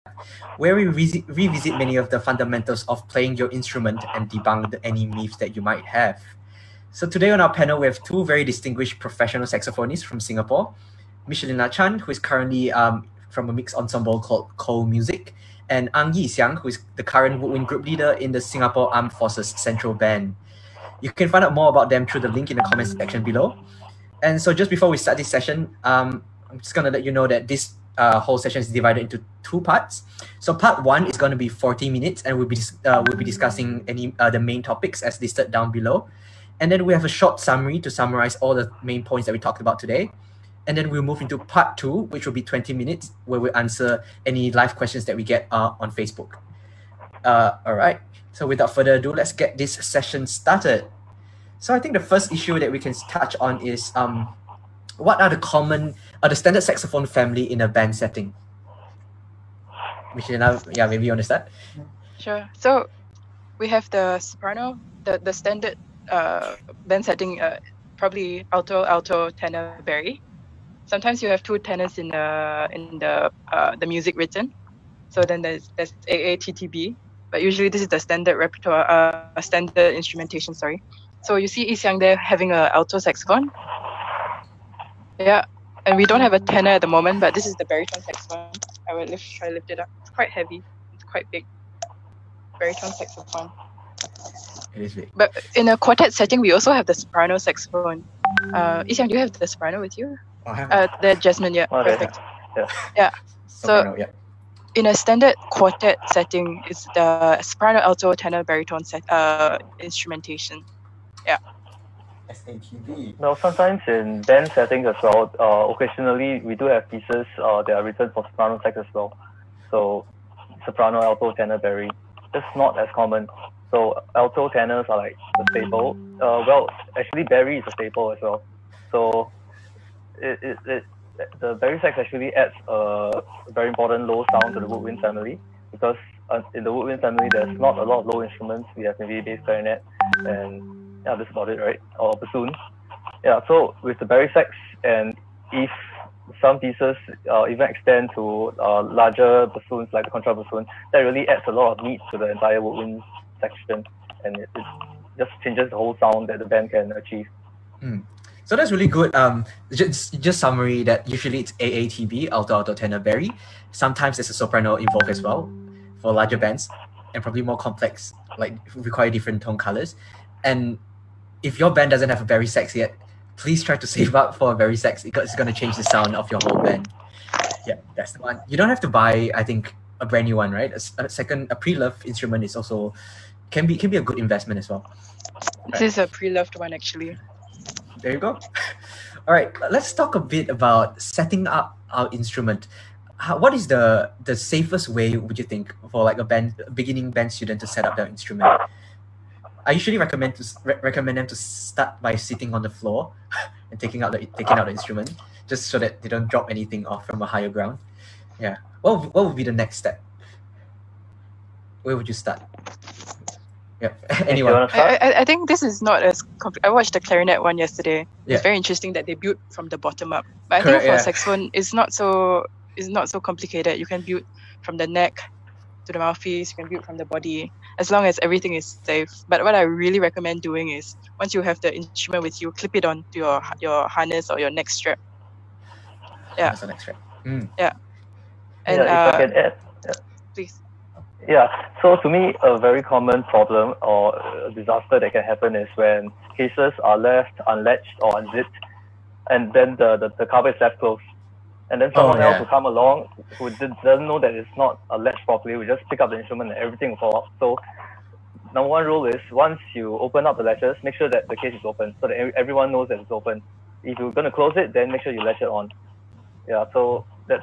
where we revisit many of the fundamentals of playing your instrument and debunk any myths that you might have. So today on our panel, we have two very distinguished professional saxophonists from Singapore, Michelina Chan, who is currently from a mixed ensemble called Coal Music, and Ang Yi Xiang, who is the current woodwind group leader in the Singapore Armed Forces Central Band. You can find out more about them through the link in the comments section below. And so just before we start this session, I'm just going to let you know that this whole session is divided into two parts. So part one is going to be 40 minutes, and we'll be discussing the main topics as listed down below. And then we have a short summary to summarize all the main points that we talked about today. And then we'll move into part two, which will be 20 minutes, where we answer any live questions that we get on Facebook. All right. So without further ado, let's get this session started. So I think the first issue that we can touch on is what are the standard saxophone family in a band setting? Michelina, yeah, maybe you want to start? Sure. So we have the soprano, the standard band setting, probably alto, tenor, bari. Sometimes you have two tenors in the music written. So then there's AA, TTB, but usually this is the standard repertoire, standard instrumentation. Sorry. So you see Yi Xiang there having an alto saxophone. Yeah, and we don't have a tenor at the moment, but this is the baritone saxophone. I will try to lift it up. It's quite heavy. It's quite big. Baritone saxophone. It is big. But in a quartet setting, we also have the soprano saxophone. Yi Xiang, do you have the soprano with you? Oh, I have. The Jasmine, yeah. Okay. Perfect. Yeah. Yeah. Soprano, So yeah. in a standard quartet setting, it's the soprano, alto, tenor, baritone instrumentation. Yeah. SATB. Now, sometimes in band settings as well, occasionally we do have pieces that are written for soprano sax as well. So, soprano, alto, tenor, bari. It's not as common. So, alto tenors are like the staple. Well, actually, bari is a staple as well. So, the bari sax actually adds a very important low sound to the woodwind family, because in the woodwind family there's not a lot of low instruments. We have maybe bass clarinet and yeah, that's about it, right? Or bassoon. Yeah, so with the bari sax, and if some pieces even extend to larger bassoons like the contrabassoon, that really adds a lot of meat to the entire woodwind section, and it just changes the whole sound that the band can achieve. So that's really good. Just summary that usually it's AATB, alto, tenor, bari. Sometimes there's a soprano involved as well for larger bands, and probably more complex, like require different tone colors. And if your band doesn't have a bari sax yet, please try to save up for a bari sax, because it's going to change the sound of your whole band. Yeah, that's the one. You don't have to buy, I think, a brand new one, right? A pre-loved instrument is also can be a good investment as well. This is a pre-loved one, actually. There you go. All right, let's talk a bit about setting up our instrument. What is the safest way, would you think, for like a beginning band student to set up their instrument? I usually recommend them to start by sitting on the floor and taking out the instrument, just so that they don't drop anything off from a higher ground. Yeah. What would be the next step? Where would you start? Yeah. Anyone? I think this is not as I watched the clarinet one yesterday. Yeah. It's very interesting that they build from the bottom up. But I Correct, think for yeah. saxophone, it's not so complicated. You can build from the neck to the mouthpiece. You can build from the body, as long as everything is safe. But what I really recommend doing is, once you have the instrument with you, clip it on to your harness or your neck strap. Yeah. That's the next step. Yeah. And yeah, if I can add. please. Yeah, so to me, a very common problem or a disaster that can happen is when cases are left unlatched or unzipped, and then the cover is left closed. And then someone else will come along who doesn't know that it's not latched properly, will just pick up the instrument and everything will fall out. So number one rule is, once you open up the latches, make sure that the case is open, so that everyone knows that it's open. If you're going to close it, then make sure you latch it on. Yeah, so that's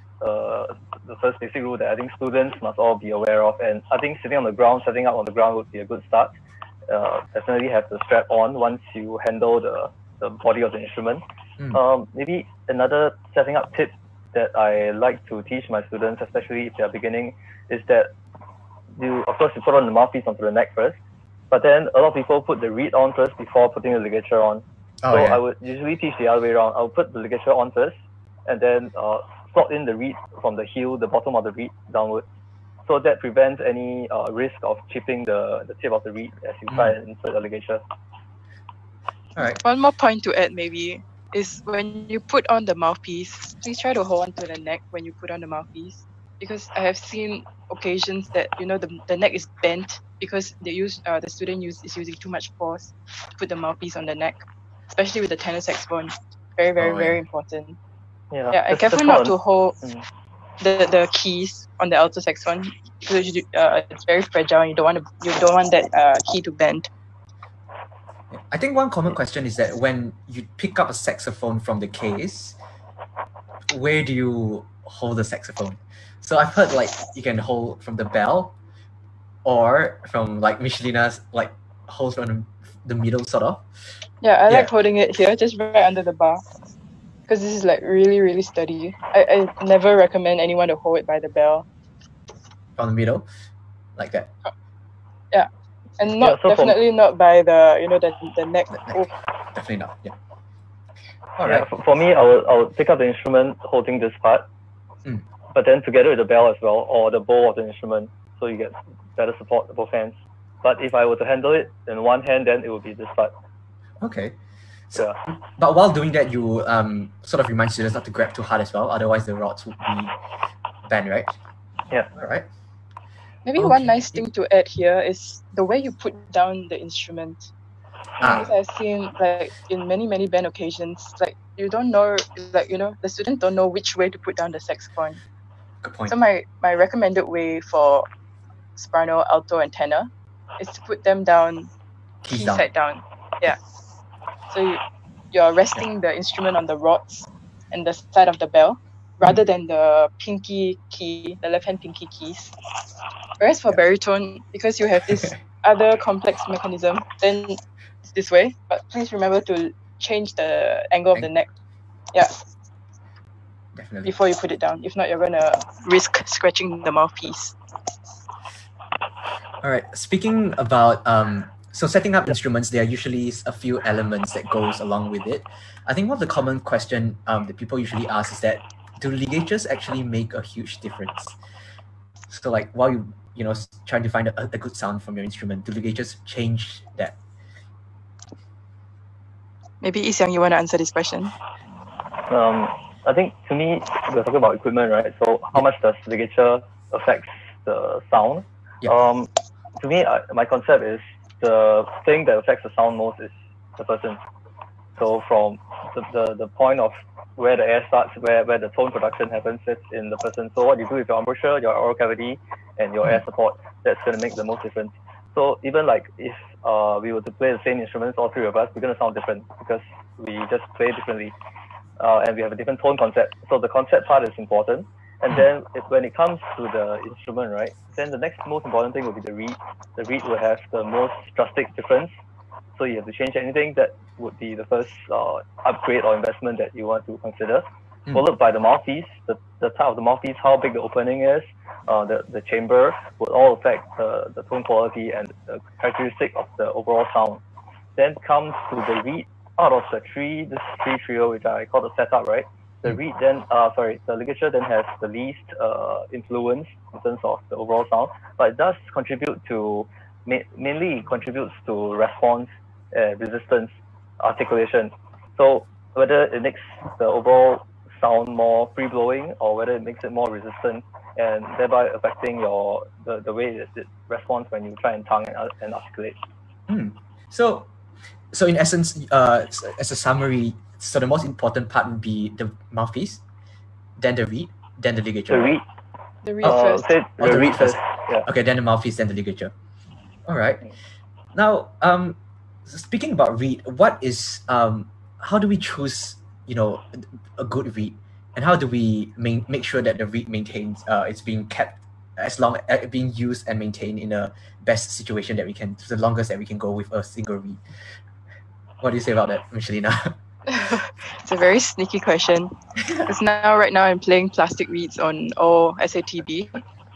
the first basic rule that I think students must all be aware of. And I think setting up on the ground would be a good start. Definitely have the strap on once you handle the body of the instrument. Maybe another setting up tip that I like to teach my students, especially if they're beginning, is that you put on the mouthpiece onto the neck first, but then a lot of people put the reed on first before putting the ligature on. I would usually teach the other way around. I would put the ligature on first, and then slot in the reed from the heel, the bottom of the reed downwards. So that prevents any risk of chipping the tip of the reed as you try and insert the ligature. All right. One more point to add maybe is when you put on the mouthpiece, please try to hold on to the neck when you put on the mouthpiece, because I have seen occasions that the neck is bent because the student is using too much force to put the mouthpiece on the neck, especially with the tenor saxophone. Very, very, very important. Yeah, and careful not to hold the keys on the alto saxophone because it's very fragile and you don't want that key to bend. I think one common question is that when you pick up a saxophone from the case, where do you hold the saxophone? So I've heard like you can hold from the bell, or from like Michelina's like hold from the middle sort of. Yeah, I like holding it here, just right under the bar, because this is like really, really sturdy. I never recommend anyone to hold it by the bell. From the middle, like that. Yeah, and definitely not by the the neck. Oh. Definitely not. Yeah. All right. For me, I will pick up the instrument holding this part, but then together with the bell as well, or the bow of the instrument, so you get better support with both hands. But if I were to handle it in one hand, then it would be this part. Okay. So, but while doing that, you sort of remind students not to grab too hard as well, otherwise the rods would be bent, right? Yeah. All right. Maybe one nice thing to add here is the way you put down the instrument. Because I've seen like in many band occasions, like you don't know, like the student don't know which way to put down the saxophone. Good point. So my recommended way for soprano, alto, and tenor is to put them down, key side down. Yeah. So you're resting the instrument on the rods and the side of the bell, rather than the pinky key, the left hand pinky keys. Whereas for baritone, because you have this other complex mechanism, then it's this way. But please remember to change the angle of the neck. Yeah. Definitely. Before you put it down. If not, you're gonna risk scratching the mouthpiece. All right. Speaking about so setting up instruments, there are usually a few elements that goes along with it. I think one of the common question that people usually ask is that, do ligatures actually make a huge difference? So like while you trying to find a good sound from your instrument, do ligatures change that? Maybe Yi-Xiang, you want to answer this question? I think to me, we're talking about equipment, right? So how much does ligature affect the sound? Yeah. To me, my concept is the thing that affects the sound most is the person. So from the point of where the air starts, where the tone production happens, it's in the person. So what you do with your embouchure, your oral cavity, and your air support, that's going to make the most difference. So even like if we were to play the same instruments, all three of us, we're going to sound different because we just play differently. And we have a different tone concept. So the concept part is important. And then when it comes to the instrument, right, then the next most important thing will be the reed. The reed will have the most drastic difference. So you have to change anything, that would be the first upgrade or investment that you want to consider. Followed by the mouthpiece, the type of the mouthpiece, how big the opening is, the chamber would all affect the tone quality and the characteristic of the overall sound. Then comes to the reed. Out of the this tree trio, which I call the setup, right? The reed then, the ligature then has the least influence in terms of the overall sound, but it does contribute to, mainly contributes to response, resistance, articulation. So whether it makes the overall sound more free-blowing or whether it makes it more resistant, and thereby affecting the way it responds when you try and tongue and articulate. So in essence, as a summary, so the most important part would be the mouthpiece, then the reed, then the ligature. The reed first. The reed first. Yeah. Okay, then the mouthpiece, then the ligature. All right. Now, speaking about reed, what is how do we choose a good reed, and how do we make sure that the reed maintains it's being kept as long being used and maintained in a best situation that we can, the longest that we can go with a single reed? What do you say about that, Michelina? It's a very sneaky question. Because right now I'm playing plastic reeds on all SATB.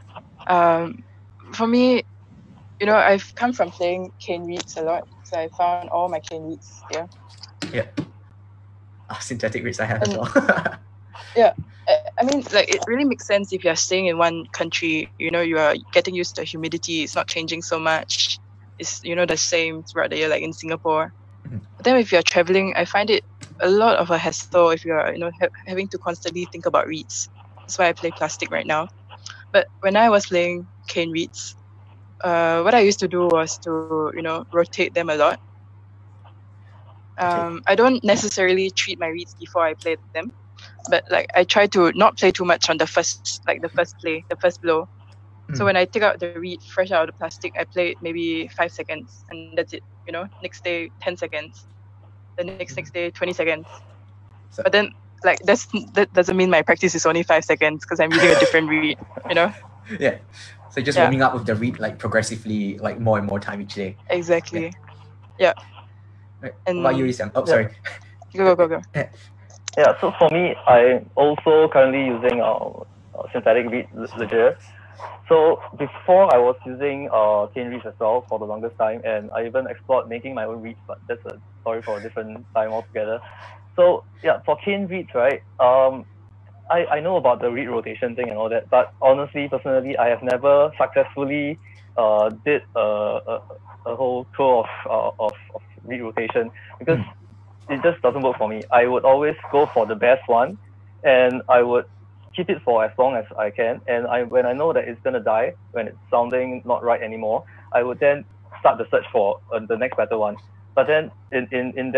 For me, I've come from playing cane reeds a lot, so I found all my cane reeds here. Yeah. Synthetic reeds I have as well. Yeah. I mean, like, it really makes sense if you're staying in one country, you know, you are getting used to humidity, it's not changing so much. It's, you know, the same throughout the year, like in Singapore. Mhm. But then if you're traveling, I find it a lot of a hassle if you're, you know, having to constantly think about reeds. That's why I play plastic right now. But when I was playing cane reeds, what I used to do was to, you know, rotate them a lot. Okay. I don't necessarily treat my reeds before I play them, but like I try to not play too much on the first play, the first blow. So when I take out the reed fresh out of the plastic, I play it maybe 5 seconds and that's it. You know, next day 10 seconds, the next day 20 seconds. So, But then like that doesn't mean my practice is only 5 seconds because I'm using a different reed. You know. yeah. So just Yeah. warming up with the reed like progressively, like more and more time each day. Exactly. Yeah. Right. And What about you, Isam? Oh, sorry. Go. Yeah, so for me, I'm also currently using synthetic reed Leger. So before I was using cane reeds as well for the longest time, and I even explored making my own reeds, but that's a story for a different time altogether. So yeah, for cane reeds, right? I know about the reed rotation thing and all that, but honestly, personally, I have never successfully did a whole tour of reed rotation because it just doesn't work for me. I would always go for the best one, and I would keep it for as long as I can. And when I know that it's gonna die, when it's sounding not right anymore, I would then start the search for the next better one. But then in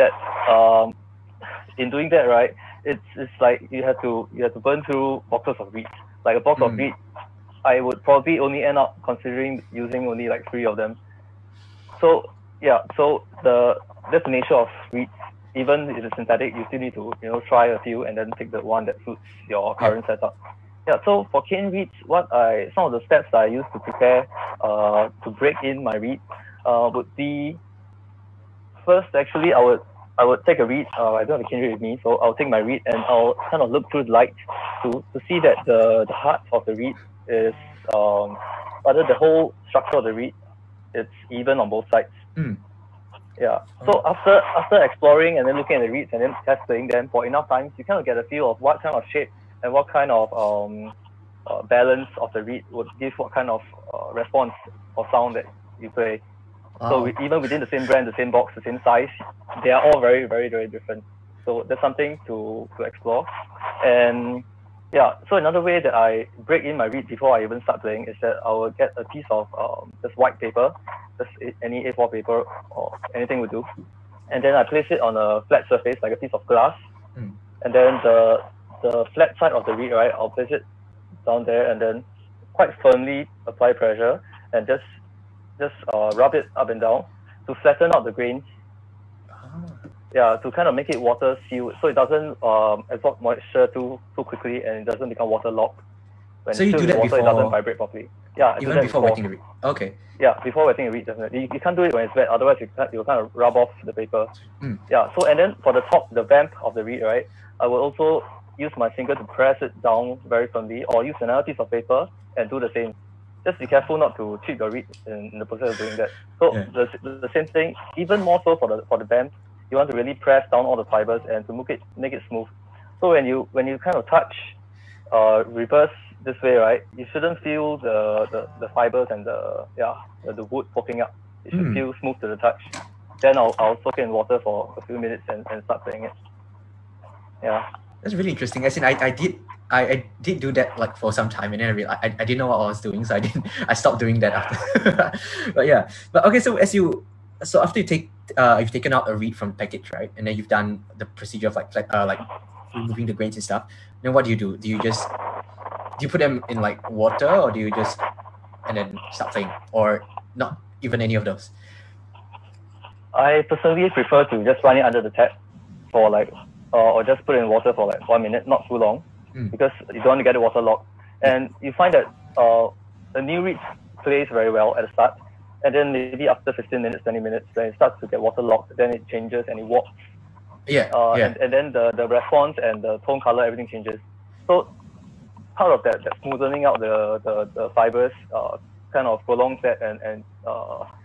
doing that, right, it's like you have to burn through boxes of reeds. Like a box of reeds, I would probably only end up considering using only like 3 of them. So yeah, so that's the nature of reeds. Even if it's synthetic, you still need to try a few and then pick the one that suits your current setup. Yeah, so for cane reeds, some of the steps that I use to prepare to break in my reed would be, first actually I would take a reed. I don't have a cane reed with me, so I'll take my reed and I'll kind of look through the light to see that the heart of the reed is rather the whole structure of the reed, it's even on both sides. Yeah. So after exploring and then looking at the reeds and then testing them for enough times, you kind of get a feel of what kind of shape and what kind of balance of the reed would give what kind of response or sound that you play. So even within the same brand, the same box, the same size, they are all very, very, very different. So that's something to explore. And yeah, so another way that I break in my reed before I even start playing is that I will get a piece of just white paper, just any A4 paper or anything would do, and then I place it on a flat surface like a piece of glass, and then the flat side of the reed, right, I'll place it down there and then quite firmly apply pressure and just rub it up and down to flatten out the grains. Yeah, to kind of make it water sealed, so it doesn't absorb moisture too quickly and it doesn't become waterlogged. When so you do that water, before? It doesn't vibrate properly. Yeah, even do that before wetting the reed. Okay. Yeah, before wetting the reed, definitely. You can't do it when it's wet, otherwise you'll kind of rub off the paper. Yeah. So and then for the top, the vamp of the reed, right, I will also use my finger to press it down very firmly, or use another piece of paper and do the same. Just be careful not to chip your reed in the process of doing that. So the same thing, even more so for the vamp. You want to really press down all the fibers and to make it smooth. So when you kind of touch reverse this way, right, you shouldn't feel the fibers and the wood poking up. It should feel smooth to the touch. Then I'll soak it in water for a few minutes and start playing it. Yeah. That's really interesting. As in, I did do that like for some time, and then I didn't know what I was doing, so I stopped doing that after. But yeah, but okay. So after you've taken out a reed from package, right, and then you've done the procedure of like removing the grains and stuff. Then what do you do? Do you put them in like water, or do you just and then start playing, or not even any of those? I personally prefer to just run it under the tap for like, or just put it in water for like 1 minute, not too long, because you don't want to get the water locked. And you find that the new reed plays very well at the start, and then maybe after 15 minutes, 20 minutes, when it starts to get water locked, then it changes and it warps. And then the response and the tone color, everything changes. So part of that smoothing out the fibers kind of prolongs that and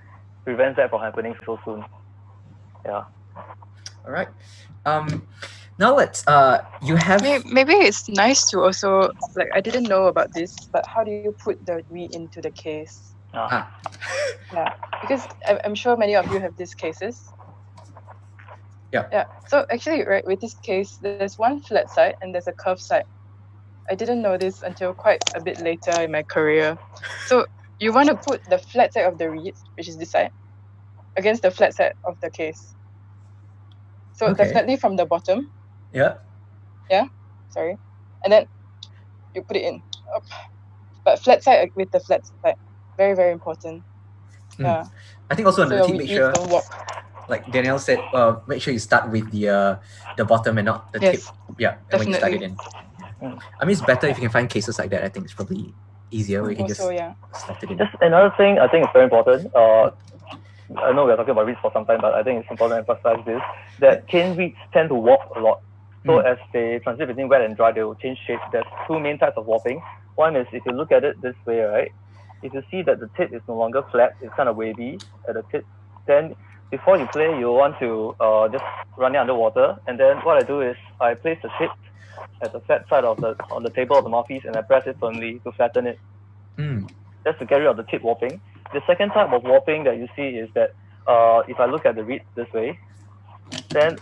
prevents that from happening so soon. Yeah. All right. Now let's you have Maybe it's nice to also, like, I didn't know about this, but how do you put the reed into the case? ah, Yeah, because I'm sure many of you have these cases. Yeah. Yeah. So actually, right, with this case, there's one flat side and there's a curved side. I didn't know this until quite a bit later in my career. So you want to put the flat side of the reed, which is this side, against the flat side of the case. So Okay. definitely from the bottom. Yeah. Sorry. And then you put it in. Up. But flat side with the flat side. Very, very important. Yeah. I think also So another your tip, make reeds sure, don't walk. like Danielle said, make sure you start with the bottom and not the tip. Yes. Yeah, and when you slide it Definitely. in. I mean, it's better if you can find cases like that. I think it's probably easier where you can Also, just yeah. slide it in. Just another thing I think is very important. I know we're talking about reeds for some time, but I think it's important to emphasize this, that cane reeds tend to warp a lot. So as they transit between wet and dry, they will change shape. There's two main types of warping. One is if you look at it this way, right? If you see that the tip is no longer flat, it's kind of wavy at the tip, then before you play, you want to just run it underwater. And then what I do is I place the tip at the flat side of on the table of the mouthpiece and I press it firmly to flatten it. Just to get rid of the tip warping. The second type of warping that you see is that if I look at the reed this way, then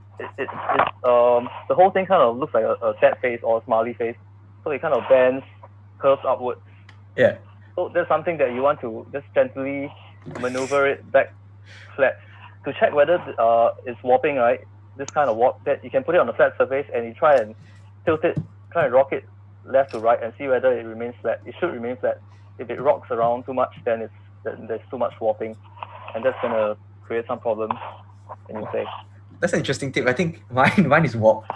the whole thing kind of looks like a sad face or a smiley face. So it kind of bends, curves upwards. Yeah. So there's something that you want to just gently maneuver it back flat to check whether it's warping, right? This kind of warp, that you can put it on a flat surface and you try and tilt it, try and rock it left to right and see whether it remains flat. It should remain flat. If it rocks around too much, then there's too much warping, and that's gonna create some problems when you play. That's an interesting tip. I think mine is warped.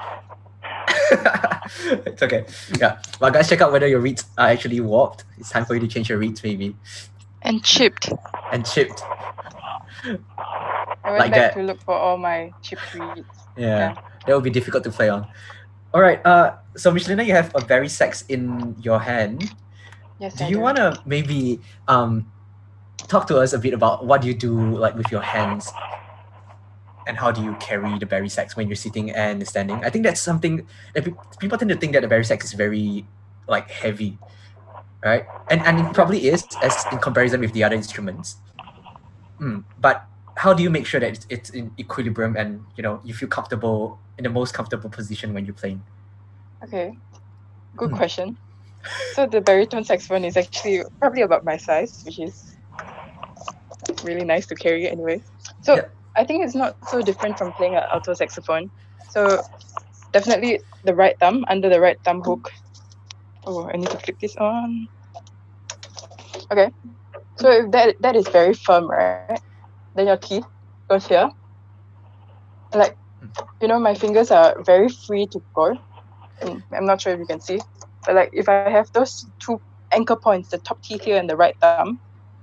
It's okay. Yeah. But guys, check out whether your reeds are actually warped. It's time for you to change your reeds, maybe. And chipped. And chipped. I went Like back that. to look for all my chipped reeds. Yeah. That would be difficult to play on. All right. So Michelina, you have a berry sax in your hand. Yes, Do I you want to maybe talk to us a bit about what you do like with your hands and how do you carry the berry sax when you're sitting and standing? I think that's something that people tend to think that the berry sax is very like heavy, right? And it probably is as in comparison with the other instruments. But how do you make sure that it's in equilibrium and you feel comfortable in the most comfortable position when you're playing? Okay, good question. So the baritone saxophone is actually probably about my size, which is really nice to carry anyway. So Yeah. I think it's not so different from playing an alto saxophone. So definitely the right thumb under the right thumb hook. Oh, I need to clip this on. Okay. So if that is very firm, right? Then your teeth goes here. Like, my fingers are very free to go. I'm not sure if you can see. But like if I have those two anchor points, the top teeth here and the right thumb,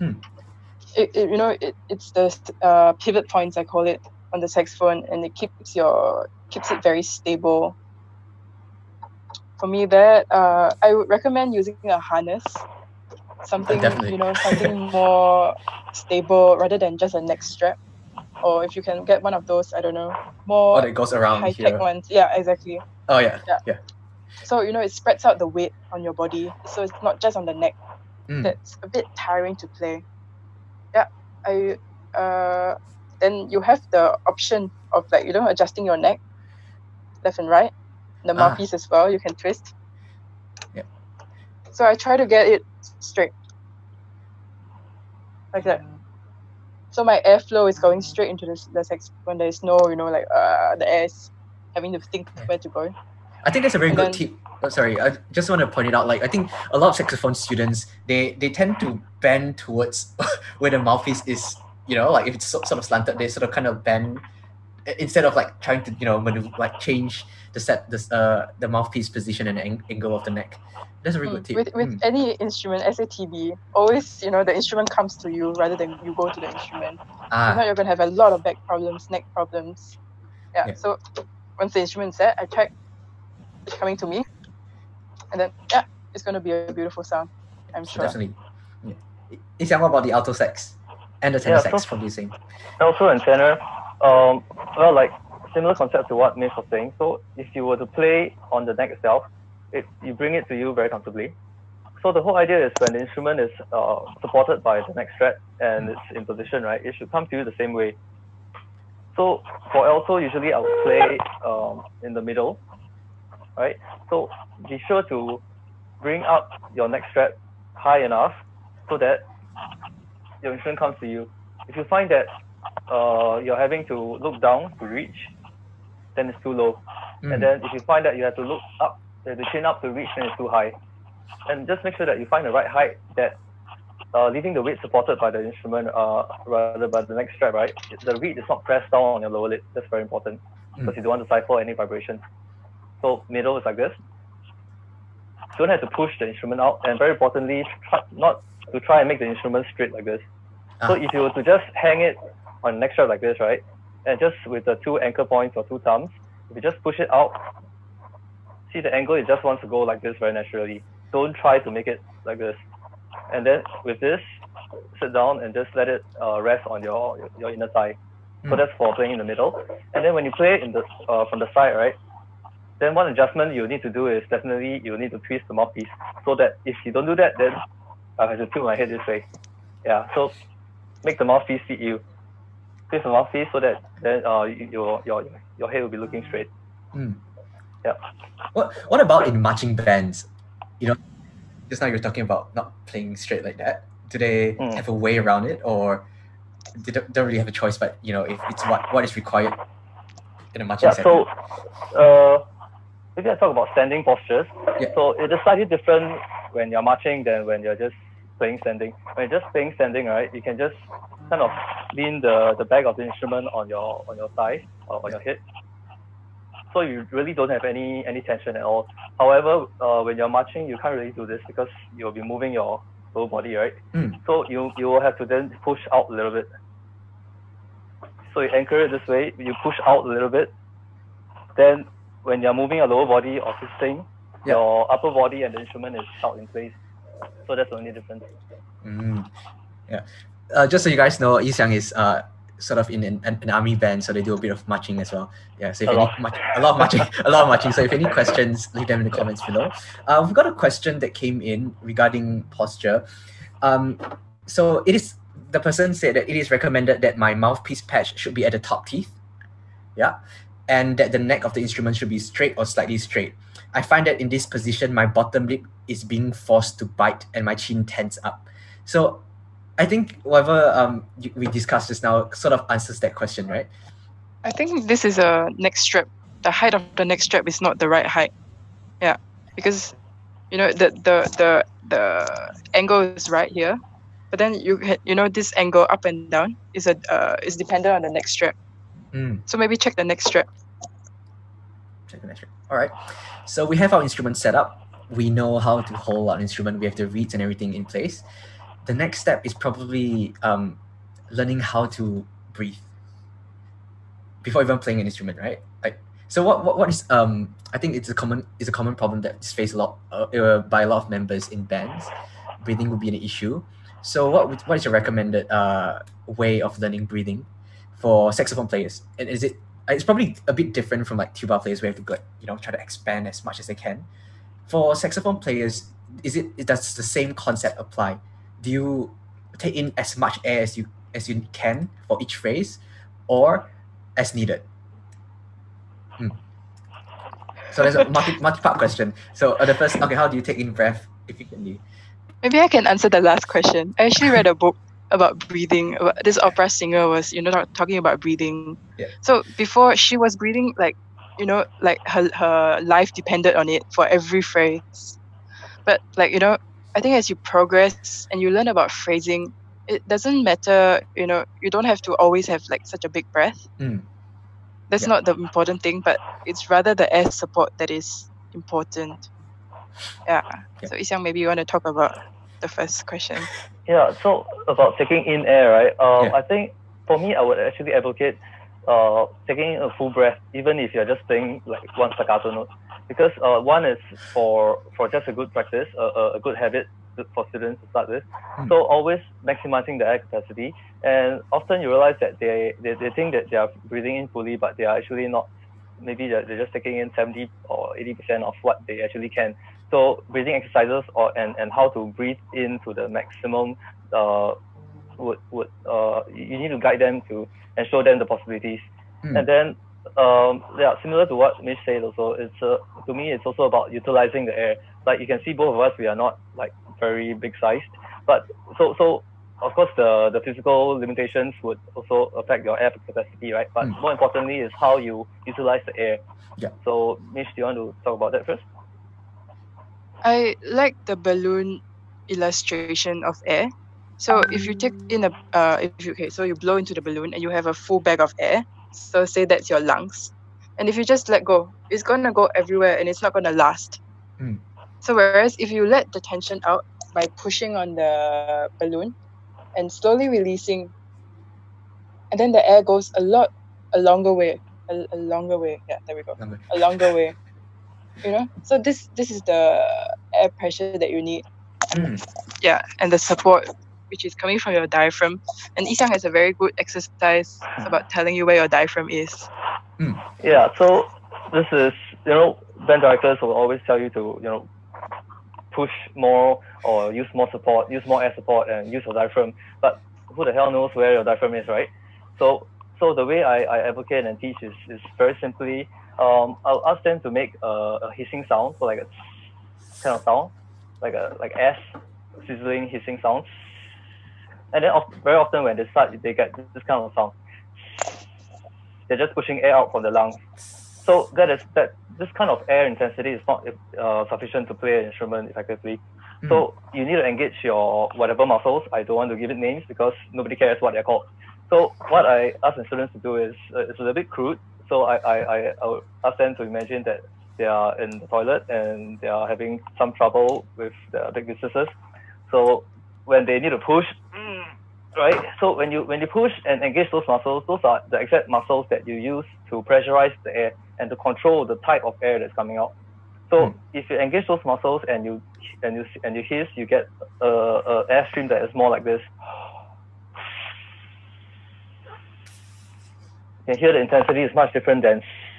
it's the pivot points, I call it, on the saxophone, and it keeps it very stable. For me, that I would recommend using a harness, something Definitely. something more stable rather than just a neck strap. Or if you can get one of those, I don't know, more that goes around high here. tech ones. Yeah, exactly. Oh yeah. So it spreads out the weight on your body, so it's not just on the neck. That's a bit tiring to play. Yeah, then you have the option of adjusting your neck left and right, the mouthpiece as well. You can twist. Yeah. So I try to get it straight, like that. So my airflow is going straight into the saxophone. There is no, the air is having to think where to go. I think that's a very good tip. Oh, sorry, I just want to point it out. Like, I think a lot of saxophone students, they tend to bend towards where the mouthpiece is. Like if it's sort of slanted, they sort of kind of bend instead of like trying to maneuver, like change the mouthpiece position and angle of the neck. That's a very good tip. With any instrument, SATB, always the instrument comes to you rather than you go to the instrument. If not, you're gonna have a lot of back problems, neck problems. Yeah. So once the instrument's set, I check it's coming to me, and then it's gonna be a beautiful sound, I'm sure. Definitely. Is that what about the alto sax and the tenor sax? Probably the same. Also in tenor, well, like similar concept to what Miss was saying. So if you were to play on the neck itself, you bring it to you very comfortably. So the whole idea is when the instrument is supported by the neck strap and it's in position, right, it should come to you the same way. So for alto, usually I would play in the middle, right? So be sure to bring up your neck strap high enough so that your instrument comes to you. If you find that you're having to look down to reach, then it's too low. And then if you find that you have to look up, you have to chin up to reach, then it's too high. And just make sure that you find the right height that leaving the weight supported by the instrument, rather by the neck strap, right? The reed is not pressed down on your lower lid. That's very important because you don't want to stifle any vibration. So middle is like this. You don't have to push the instrument out, and very importantly, not to try and make the instrument straight like this. So if you were to just hang it on the neck strap like this, right, and just with the 2 anchor points or 2 thumbs, if you just push it out, see the angle, it just wants to go like this very naturally. Don't try to make it like this. And then with this, sit down and just let it rest on your inner thigh. So that's for playing in the middle. And then when you play in the from the side, right, then one adjustment you need to do is definitely you need to twist the mouthpiece, so that if you don't do that, then I have to tilt my head this way. Yeah, so make the mouthpiece fit you. Twist the mouthpiece so that then your head will be looking straight. Yeah. What about in marching bands? You know, just now you're talking about not playing straight like that. Do they have a way around it, or they don't really have a choice? But you know, if it's what is required in a marching setting. So maybe I talk about standing postures. So it is slightly different when you're marching than when you're just playing standing. When you're just playing standing, right, you can just kind of lean the back of the instrument on your thigh or on your hip. So you really don't have any tension at all. However, when you're marching, you can't really do this because you'll be moving your lower body, right? So you will have to then push out a little bit. So you anchor it this way, you push out a little bit. Then when you're moving your lower body or twisting, your upper body and the instrument is held in place. So that's the only difference. Just so you guys know, Yixiang is sort of in an army band, so they do a bit of marching as well. Yeah, so if a lot of marching. So if any questions, leave them in the comments below. We've got a question that came in regarding posture. So the person said that it is recommended that my mouthpiece patch should be at the top teeth. Yeah, and that the neck of the instrument should be straight or slightly straight. I find that in this position, my bottom lip is being forced to bite and my chin tense up. So I think whatever we discussed just now sort of answers that question, right? I think this is a neck strap. The height of the neck strap is not the right height. Yeah, because you know the angle is right here, but then this angle up and down is dependent on the neck strap. So maybe check the neck strap. Check the neck strap. All right. So we have our instrument set up. We know how to hold our instrument. We have the reeds and everything in place. The next step is probably learning how to breathe before even playing an instrument, right? Like, so what is I think it's a common problem that is faced a lot by a lot of members in bands. Breathing would be an issue. So what is your recommended way of learning breathing for saxophone players? And it's probably a bit different from like tuba players where you have to try to expand as much as they can. For saxophone players, does the same concept apply? Do you take in as much air as you can for each phrase, or as needed? So there's a multi-part question. So the first, how do you take in breath efficiently? Maybe I can answer the last question. I actually read a book about breathing. This opera singer was talking about breathing. Yeah. So before she was breathing like her life depended on it for every phrase. But I think as you progress and you learn about phrasing, it doesn't matter, you don't have to always have like such a big breath. That's not the important thing, but it's rather the air support that is important. Yeah. So Yixiang, maybe you want to talk about the first question. Yeah, so about taking in air, right? I think for me, I would actually advocate taking a full breath, even if you're just playing like one staccato note. Because one is for just a good practice, a good habit for students to start with. So always maximizing the air capacity, and often you realize that they think that they are breathing in fully, but they are actually not. Maybe they're just taking in 70 or 80% of what they actually can. So breathing exercises and how to breathe into the maximum you need to guide them to and show them the possibilities. And then similar to what Mitch said also, it's to me it's also about utilizing the air. Like you can see, both of us, we are not like very big sized, but so of course the physical limitations would also affect your air capacity, right? But more importantly is how you utilize the air. Yeah. So Mitch, do you want to talk about that first? I like the balloon illustration of air. So if you take in so you blow into the balloon and you have a full bag of air. So say that's your lungs, and if you just let go, it's gonna go everywhere and it's not gonna last. So whereas if you let the tension out by pushing on the balloon and slowly releasing, and then the air goes a longer way. Yeah, there we go. A longer way. You know, so this is the air pressure that you need. Yeah, and the support which is coming from your diaphragm. And Yi Xiang has a very good exercise about telling you where your diaphragm is. Yeah, so this is, band directors will always tell you to, push more or use more support, use more air support and use your diaphragm. But who the hell knows where your diaphragm is, right? So the way I advocate and teach is very simply, I'll ask them to make a hissing sound, so like a kind of sound, like S, sizzling hissing sounds. And then very often when they start, they get this kind of sound. They're just pushing air out from the lungs. So this kind of air intensity is not sufficient to play an instrument effectively. So you need to engage your whatever muscles. I don't want to give it names because nobody cares what they're called. So what I ask my students to do is, it's a little bit crude. So I would ask them to imagine that they are in the toilet and they are having some trouble with the big businesses. So when they need to push, right? So when you push and engage those muscles, those are the exact muscles that you use to pressurize the air and to control the type of air that's coming out. So if you engage those muscles and you hiss, you get a airstream that is more like this. You can hear the intensity is much different than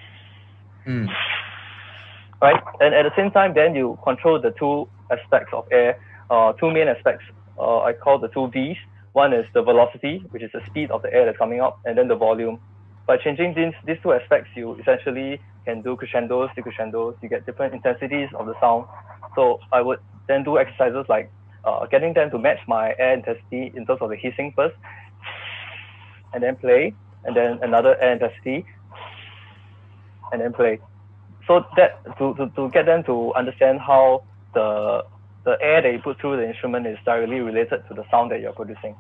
right? And at the same time, then you control the two aspects of air, two main aspects. I call the two V's. One is the velocity, which is the speed of the air that's coming out, and then the volume. By changing these two aspects, you essentially can do crescendos, decrescendos. You get different intensities of the sound. So I would then do exercises like getting them to match my air intensity in terms of the hissing first, and then play, and then another air intensity, and then play. So that to get them to understand how the air that you put through the instrument is directly related to the sound that you're producing.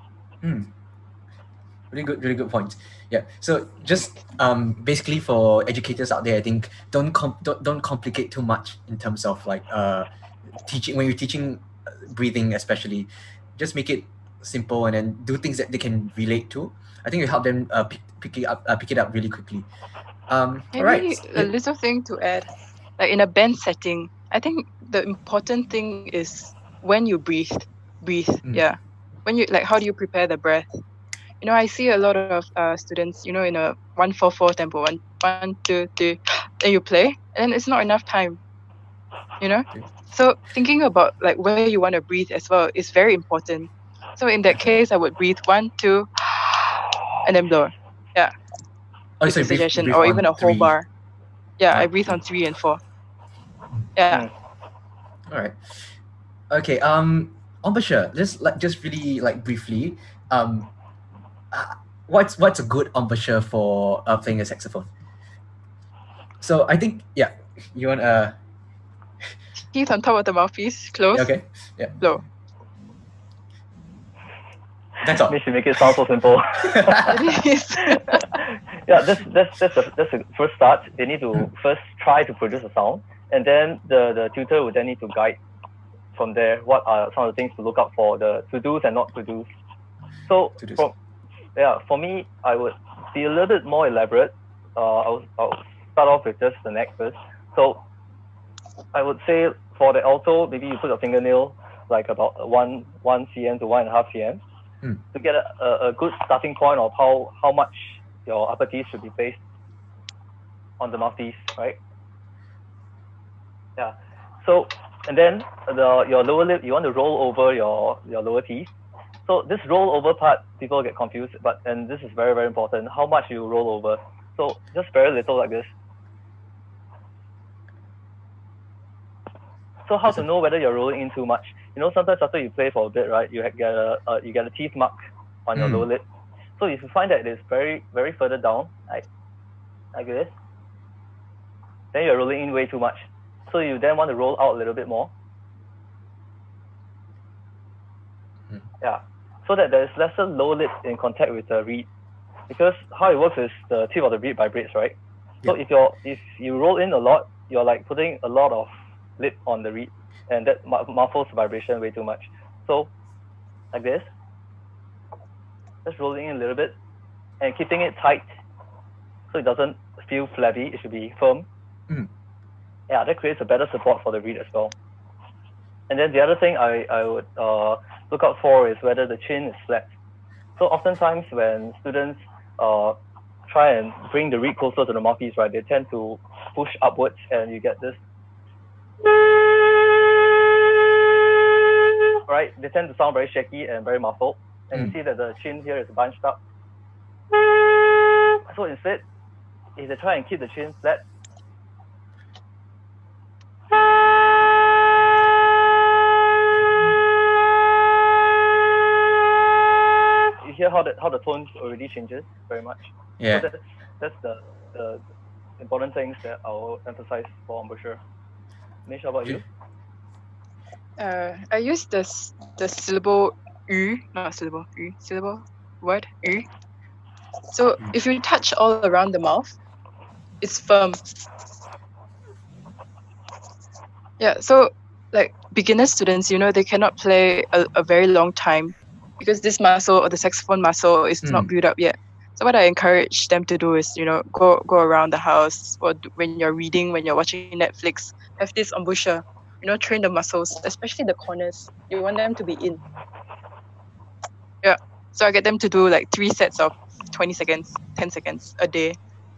Really good point. Yeah. So just basically for educators out there, I think don't complicate too much in terms of like teaching when you're teaching breathing, especially. Just make it simple and then do things that they can relate to. I think it help them pick it up really quickly. All right. A little thing to add, like in a band setting, I think the important thing is when you breathe. Yeah. When you how do you prepare the breath? I see a lot of students, in a 1-4-4 tempo, 1, 2, 3, then you play, and then it's not enough time. So thinking about like where you want to breathe as well is very important. So in that case, I would breathe 1, 2, and then blow. Yeah. Oh, so suggestion, or even a whole bar. Yeah, I breathe on 3 and 4. Yeah. All right. Okay. Embouchure. Just really briefly. What's a good embouchure for playing a saxophone? So I think you want teeth on top of the mouthpiece, close. Okay. Yeah. Blow. That's all. We should make it sound so simple. It is. Yeah, that's the first start. They need to first try to produce a sound, and then the tutor would then need to guide from there what are some of the things to look out for, the to-dos and not to-dos. So for me, I would be a little bit more elaborate. I'll start off with just the neck first. So I would say for the alto, maybe you put a fingernail like about 1 cm to 1.5 cm, Mm. to get a good starting point of how much your upper teeth should be placed on the mouthpiece, right? Yeah. So, and then your lower lip, you want to roll over your lower teeth. So this roll over part, people get confused, and this is very, very important. How much you roll over? So just very little like this. So how to know whether you're rolling in too much? You know, sometimes after you play for a bit, right, you get a teeth mark on your lower lip. So if you find that it's very, very further down, like this, then you're rolling in way too much. So you then want to roll out a little bit more. Yeah. So that there's lesser lower lip in contact with the reed. Because how it works is the tip of the reed vibrates, right? So if you roll in a lot, you're like putting a lot of lip on the reed, and that muffles vibration way too much. So like this, just rolling in a little bit and keeping it tight so it doesn't feel flabby. It should be firm. Yeah, that creates a better support for the reed as well. And then the other thing I would look out for is whether the chin is flat. So oftentimes when students try and bring the reed closer to the mouthpiece, right, they tend to push upwards, and you get this. Right, they tend to sound very shaky and very muffled, and you see that the chin here is bunched up. So instead, if they try and keep the chin flat, you hear how the tone already changes very much. Yeah. So that's the important things that I'll emphasize for embouchure. Mish, how about you? I use the syllable yu, not syllable yu, syllable word yu. So if you touch all around the mouth, it's firm. Yeah, so like beginner students, you know, they cannot play a very long time because this muscle or the saxophone muscle is not built up yet. So what I encourage them to do is, you know, go around the house, or when you're reading, when you're watching Netflix, have this embouchure. You know, train the muscles, especially the corners. You want them to be in. Yeah. So I get them to do like 3 sets of 20 seconds, 10 seconds a day.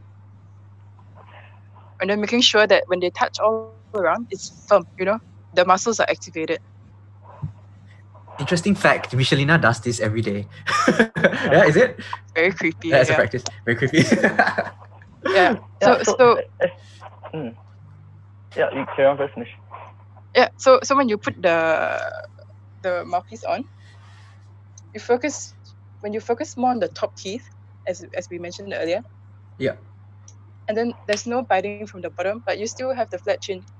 And then making sure that when they touch all around, it's firm, you know, the muscles are activated. Interesting fact, Michelina does this every day. Yeah, is it? Very creepy. Yeah, it's a practice. Very creepy. Yeah. Yeah, you carry on first, Mish. Yeah, so when you put the mouthpiece on, when you focus more on the top teeth, as we mentioned earlier. Yeah. And then there's no biting from the bottom, but you still have the flat chin.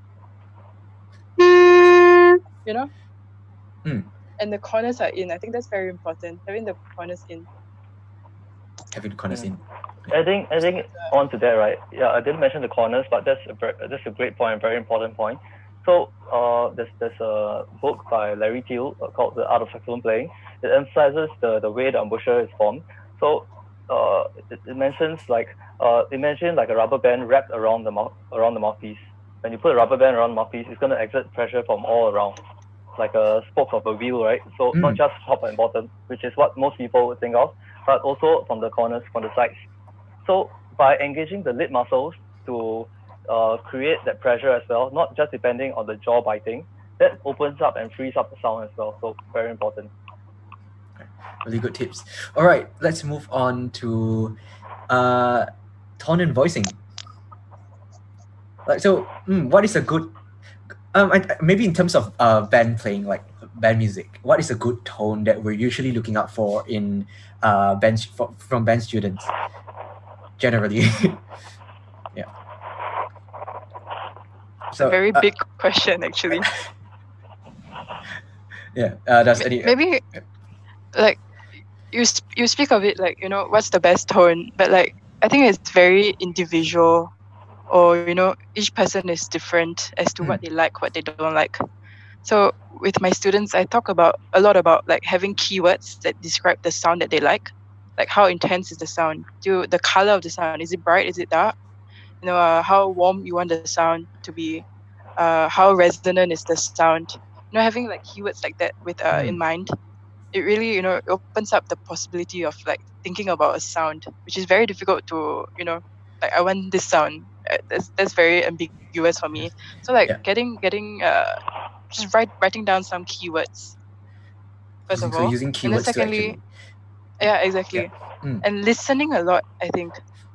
You know? And the corners are in. I think that's very important. Having the corners in. Having the corners in. I think on to that, right? Yeah, I didn't mention the corners, but that's a great point, very important point. So there's a book by Larry Teal called The Art of Saxophone Playing. It emphasizes the way the embouchure is formed. So it mentions like imagine like a rubber band wrapped around the mouthpiece. When you put a rubber band around the mouthpiece, it's going to exert pressure from all around, like a spoke of a wheel, right? So not just top and bottom, which is what most people would think of, but also from the corners, from the sides. So by engaging the lip muscles to create that pressure as well, not just depending on the jaw biting, that opens up and frees up the sound as well. So very important. Really good tips. All right, let's move on to tone and voicing. Like, so what is a good maybe in terms of band playing, like band music, what is a good tone that we're usually looking out for in from band students generally? Yeah. So very big question, actually. Yeah. Does any maybe like you speak of it like, you know, what's the best tone, but like I think it's very individual, or you know, each person is different as to what they like, what they don't like. So with my students, I talk a lot about like having keywords that describe the sound that they like how intense is the sound, the color of the sound, is it bright, is it dark, you know, how warm you want the sound to be, how resonant is the sound, having like keywords like that with in mind, it really, opens up the possibility of like thinking about a sound, which is very difficult to, like I want this sound. That's very ambiguous for me. So like getting just writing down some keywords first of all, using and then keywords secondly, to yeah, exactly, and listening a lot. I think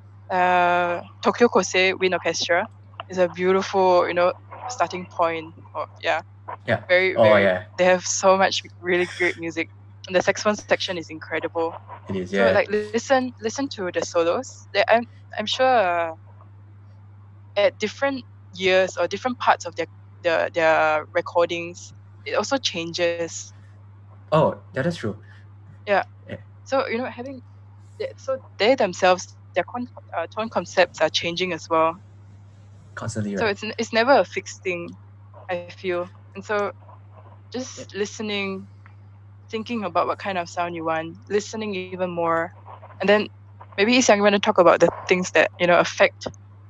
Tokyo Kose Wind Orchestra is a beautiful, starting point. Very. They have so much really great music, and the saxophone section is incredible. It is, So like listen to the solos. I'm sure at different years or different parts of their recordings, it also changes. Oh, that is true. Yeah. So so they themselves, their tone concepts are changing as well. Constantly, so right? it's never a fixed thing, I feel. And so just listening, thinking about what kind of sound you want, listening even more, and then maybe Yi-Xiang, you want to talk about the things that affect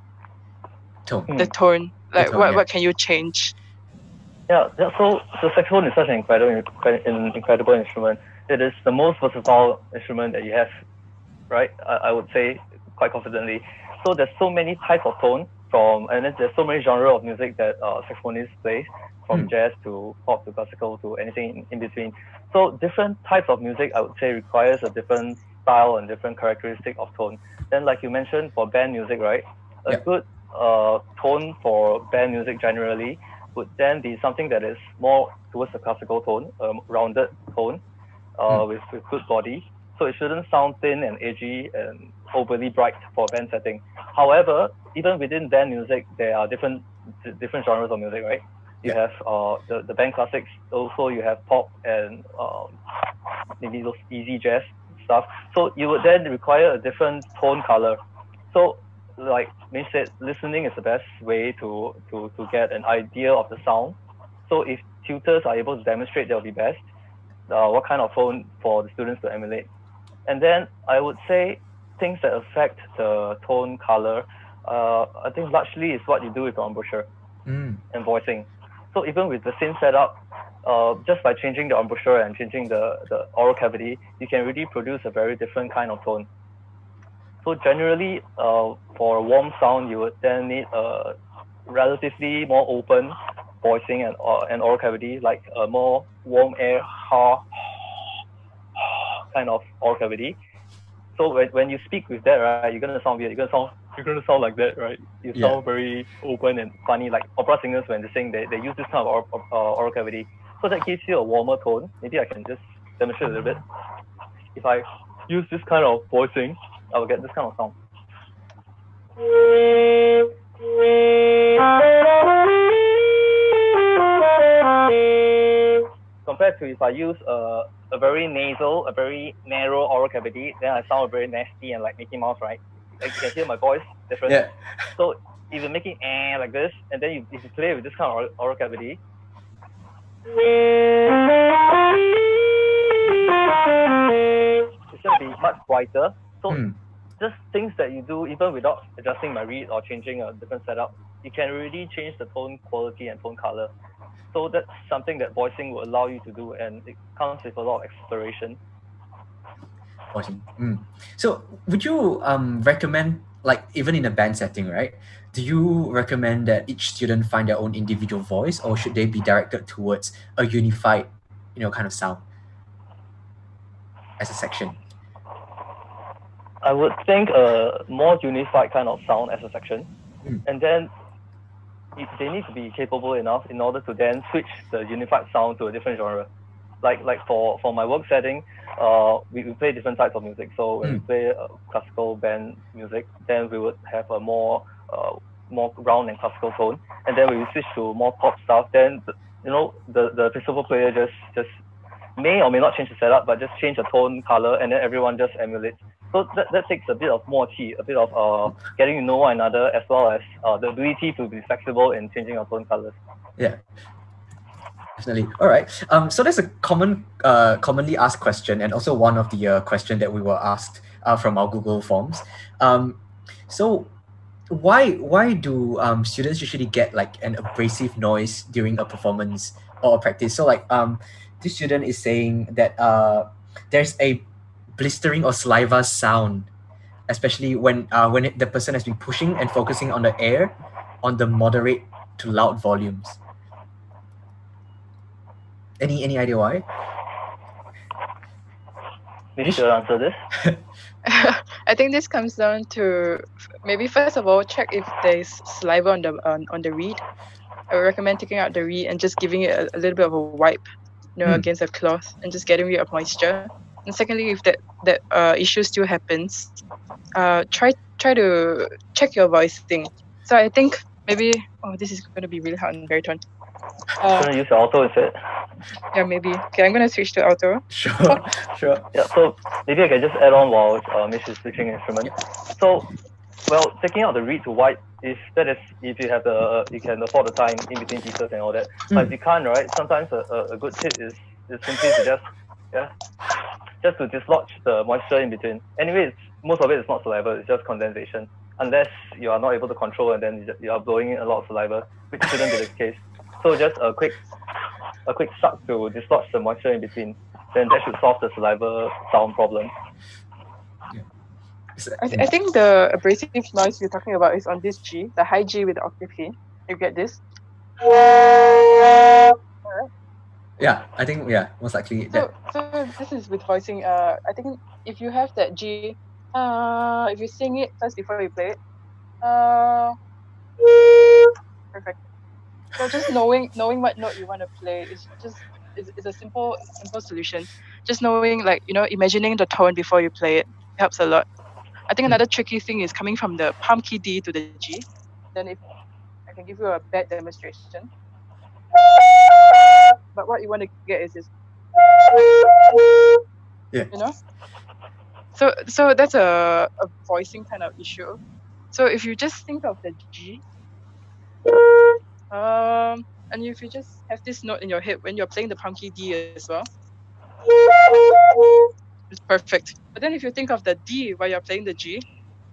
the tone, like what can you change? Yeah, so the saxophone is such an incredible instrument. It is the most versatile instrument that you have, right? I would say quite confidently. So there's so many types of tone and then there's so many genres of music that saxophonists play, from jazz to pop to classical to anything in between. So different types of music, I would say, requires a different style and different characteristic of tone. Then, like you mentioned, for band music, right? A good tone for band music generally would then be something that is more towards the classical tone, rounded tone, with good body. So it shouldn't sound thin and edgy and overly bright for band setting. However, even within band music, there are different genres of music, right? You have the band classics. Also, you have pop and maybe those easy jazz stuff. So you would then require a different tone color. So, like Min said, listening is the best way to get an idea of the sound. So if tutors are able to demonstrate, that will be best. What kind of tone for the students to emulate. And then I would say things that affect the tone color, I think largely is what you do with the embouchure and voicing. So even with the same setup, just by changing the embouchure and changing the oral cavity, you can really produce a very different kind of tone. So generally, for a warm sound, you would then need a relatively more open voicing and oral cavity, like a more warm air kind of oral cavity. So when you speak with that, right, you're gonna sound weird. You're gonna sound like that, right? You sound very open and funny, like opera singers when they sing. They use this kind of oral cavity. So that gives you a warmer tone. Maybe I can just demonstrate a little bit. If I use this kind of voicing, I will get this kind of sound. Compared to if I use a very nasal, a very narrow oral cavity, then I sound very nasty and like Mickey Mouse, right? Like you can hear my voice different. Yeah. So if you're making like this, and then if you play with this kind of oral cavity, it's going to be much quieter. So just things that you do even without adjusting my reed or changing a different setup, you can really change the tone quality and tone color. So that's something that voicing will allow you to do, and it comes with a lot of exploration. Voicing. So would you recommend, like even in a band setting, right? Do you recommend that each student find their own individual voice, or should they be directed towards a unified, kind of sound as a section? I would think a more unified kind of sound as a section, and then they need to be capable enough in order to then switch the unified sound to a different genre. Like for my work setting, we play different types of music. So when we play classical band music, then we would have a more round and classical tone, and then when we switch to more pop stuff, then the principal player just may or may not change the setup, but just change the tone color, and then everyone just emulates. So that takes a bit of more a bit of getting to know one another, as well as the ability to be flexible in changing our tone colors. Yeah, definitely. All right. So that's a commonly asked question, and also one of the question that we were asked from our Google Forms. So why do students usually get like an abrasive noise during a performance or practice. So like this student is saying that there's a blistering or saliva sound, especially when the person has been pushing and focusing on the air on the moderate to loud volumes. Any idea why? We should answer this. I think this comes down to maybe first of all check if there's saliva on the reed. I would recommend taking out the reed and just giving it a little bit of a wipe, against a cloth and just getting rid of moisture. And secondly, if that issue still happens, try to check your voicing. So I think maybe this is going to be really hard on baritone. Gonna use the alto instead. Yeah, maybe. Okay, I'm gonna switch to alto. Sure. Yeah, so maybe I can just add on while Miss is switching instrument. So, well, taking out the reed to wipe, if you have you can afford the time in between pieces and all that. But if you can't, right? Sometimes a good tip is simply to just to dislodge the moisture in between. Anyway, most of it is not saliva; it's just condensation. Unless you are not able to control and then you are blowing in a lot of saliva, which shouldn't be the case. So just a quick suck to dislodge the moisture in between. Then that should solve the saliva sound problem. I think the abrasive noise you're talking about is on this G, the high G with the octave key. You get this? Yeah, I think most likely. So this is with voicing. I think if you have that G, if you sing it first before you play it, perfect. So just knowing what note you want to play is a simple solution. Just knowing, imagining the tone before you play it helps a lot. I think another tricky thing is coming from the palm key D to the G. Then if I can give you a bad demonstration. But what you want to get is this. Yeah. So that's a voicing kind of issue. So if you just think of the G, and if you just have this note in your head when you're playing the palm key D as well, it's perfect. But then if you think of the D while you're playing the G,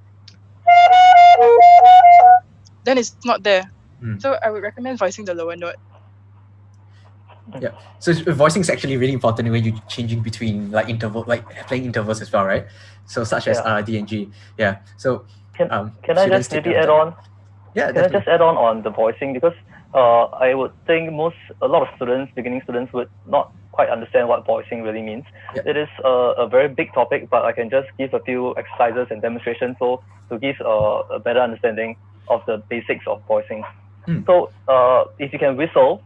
then it's not there. So I would recommend voicing the lower note. Yeah. So voicing is actually really important when you're changing between playing intervals as well, right? So such as D and G. Yeah. So can I just maybe add on? Yeah. Can I just add on the voicing, because I would think a lot of beginning students would not quite understand what voicing really means. Yep. It is a very big topic, but I can just give a few exercises and demonstrations to give a better understanding of the basics of voicing. So if you can whistle,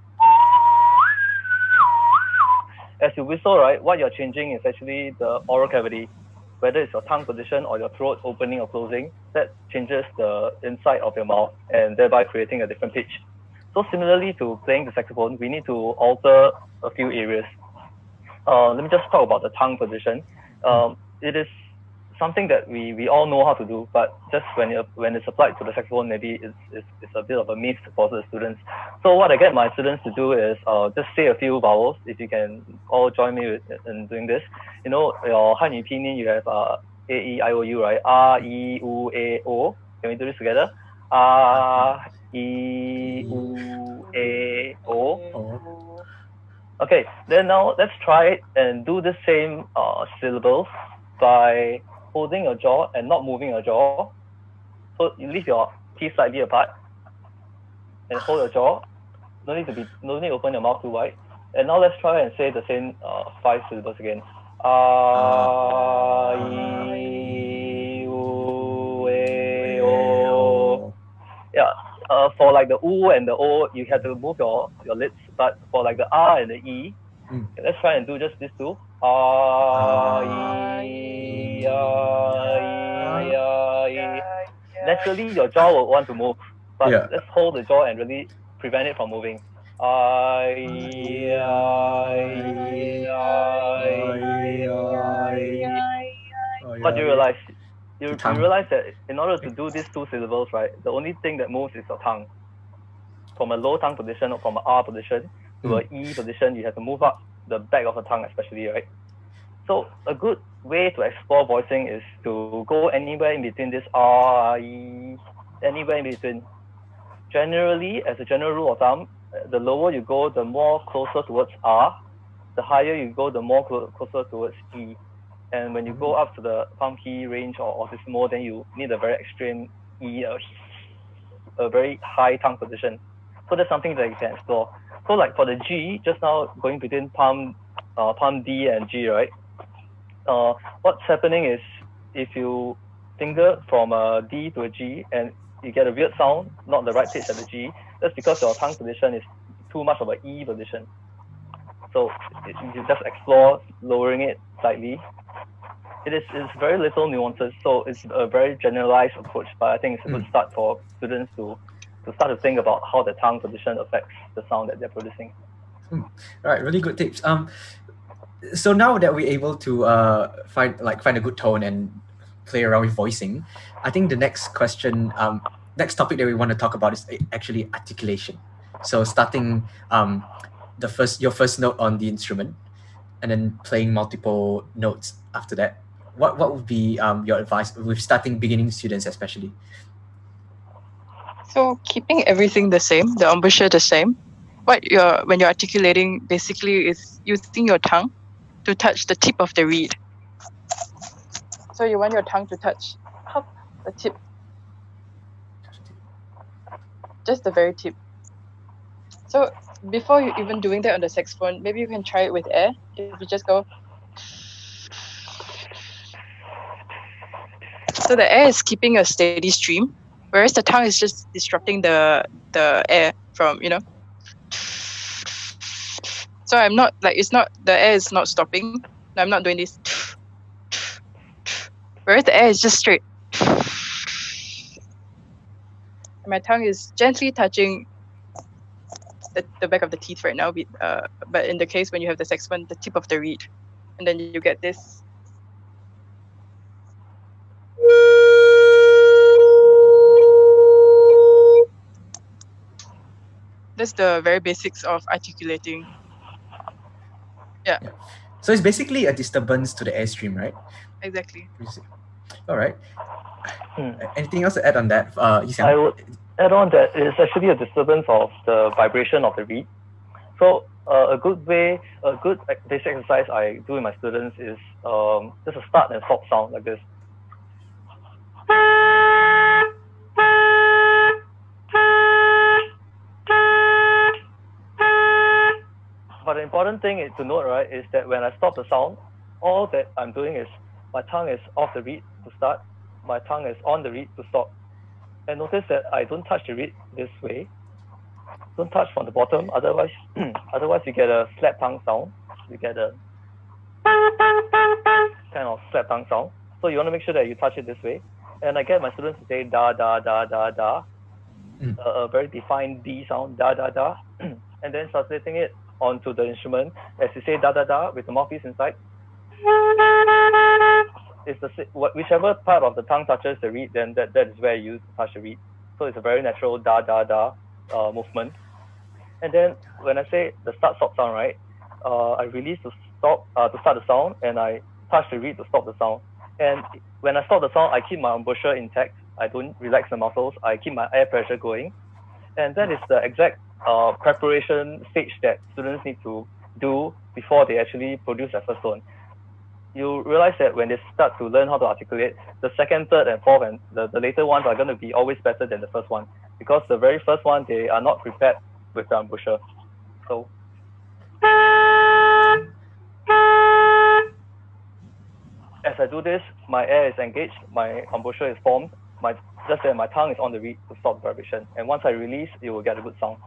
as you whistle, right, what you're changing is actually the oral cavity, whether it's your tongue position or your throat opening or closing. That changes the inside of your mouth and thereby creating a different pitch. So similarly to playing the saxophone, we need to alter a few areas. Let me just talk about the tongue position. It is something that we all know how to do, but just when it's applied to the saxophone, maybe it's a bit of a myth for the students. So what I get my students to do is just say a few vowels. If you can all join me in doing this. Your Hanyu pinyin, you have A, E, I, O, U, right? A, E, U, A, O. Can we do this together? A, E, U, A, O. Okay, then now let's try it and do the same syllables by holding your jaw and not moving your jaw. So you leave your teeth slightly apart and hold your jaw. No need to open your mouth too wide. And now let's try and say the same 5 syllables again. A, E, U, A, O. Yeah. For like the U and the O, you have to move your lips. But for like the R and the E, let's try and do just these two. Naturally, your jaw will want to move, but let's hold the jaw and really prevent it from moving. What do you realize? You realize that in order to do these 2 syllables, right, the only thing that moves is your tongue. From a low tongue position or from an R position to an E position, you have to move up the back of the tongue especially, right? So a good way to explore voicing is to go anywhere in between this R, E, anywhere in between. Generally, as a general rule of thumb, the lower you go, the more closer towards R. The higher you go, the more closer towards E. And when you go up to the palm key range or altissimo, then you need a very extreme E, a very high tongue position. So that's something that you can explore. So like for the G, just now going between palm D and G, right? What's happening is if you finger from a D to a G and you get a weird sound, not the right pitch at the G, that's because your tongue position is too much of an E position. So you just explore lowering it slightly. It's very little nuances, so it's a very generalized approach, but I think it's a good start for students to start to think about how the tongue position affects the sound that they're producing. All right, really good tips. So now that we're able to find a good tone and play around with voicing, I think the next question, next topic that we want to talk about is actually articulation. So starting your first note on the instrument, and then playing multiple notes after that. What would be your advice with starting beginning students especially? So keeping everything the same, the embouchure the same. When you're articulating, basically is using your tongue to touch the tip of the reed. So you want your tongue to touch the tip, just the very tip. So before you even doing that on the saxophone, maybe you can try it with air. If you just go. So the air is keeping a steady stream, whereas the tongue is just disrupting the air from, So I'm not the air is not stopping. No, I'm not doing this. Whereas the air is just straight. And my tongue is gently touching the back of the teeth right now. But in the case when you have the saxophone, the tip of the reed. And then you get this. That's the very basics of articulating. Yeah. So it's basically a disturbance to the airstream, right? Exactly. All right. Anything else to add on that? I would add on that it's actually a disturbance of the vibration of the reed. So a good basic exercise I do with my students is just a start and stop sound like this. But the important thing to note, right, is that when I stop the sound, all that I'm doing is my tongue is off the reed to start, my tongue is on the reed to stop. And notice that I don't touch the reed this way. Don't touch from the bottom, otherwise you get a slap tongue sound. You get a kind of slap tongue sound. So you want to make sure that you touch it this way. And I get my students to say da da da da da, a very defined D sound, da da da, and then translating it onto the instrument as you say da da da with the mouthpiece inside. It's whichever part of the tongue touches the reed, then that is where you touch the reed. So it's a very natural da da da movement. And then when I say the start stop sound, right, I release to start the sound, and I touch the reed to stop the sound. And when I stop the sound, I keep my embouchure intact. I don't relax the muscles. I keep my air pressure going. And that is the exact preparation stage that students need to do before they actually produce their first tone. You realize that when they start to learn how to articulate, the second, third, and fourth, and the later ones are going to be always better than the first one, because the very first one, they are not prepared with the embouchure. So as I do this, my air is engaged, my embouchure is formed, just that my tongue is on the reed to stop the vibration. And once I release, you will get a good sound.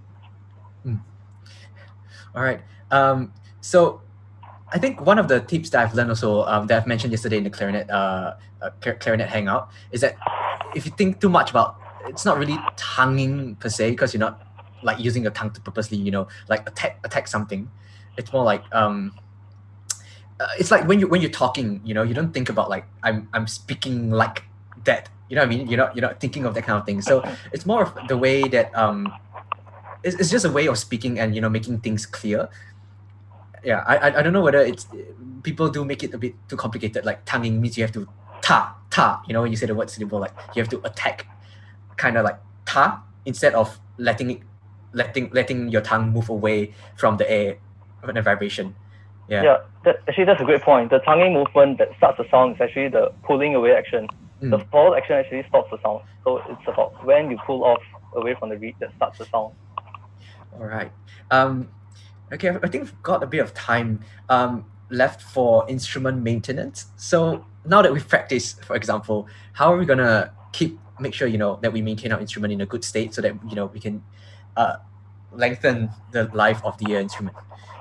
All right. So I think one of the tips that I've learned also, that I've mentioned yesterday in the clarinet hangout, is that if you think too much about, it's not really tonguing per se, because you're not like using your tongue to purposely, like attack something. It's more like it's like when you're talking, you don't think about like I'm speaking like that. You know what I mean? You're not thinking of that kind of thing. So it's more of the way that it's just a way of speaking and making things clear. Yeah, I don't know whether it's people do make it a bit too complicated. Like tonguing means you have to ta. When you say the word syllable, like you have to attack, kind of like ta, instead of letting it letting your tongue move away from the air, from the vibration. Yeah. Yeah, actually that's a great point. The tonguing movement that starts the sound is actually the pulling away action. The forward action actually stops the sound. So it's about when you pull off away from the reed that starts the sound. All right. Okay, I think we've got a bit of time left for instrument maintenance. So now that we've practiced, for example, how are we gonna make sure that we maintain our instrument in a good state so that we can lengthen the life of the instrument?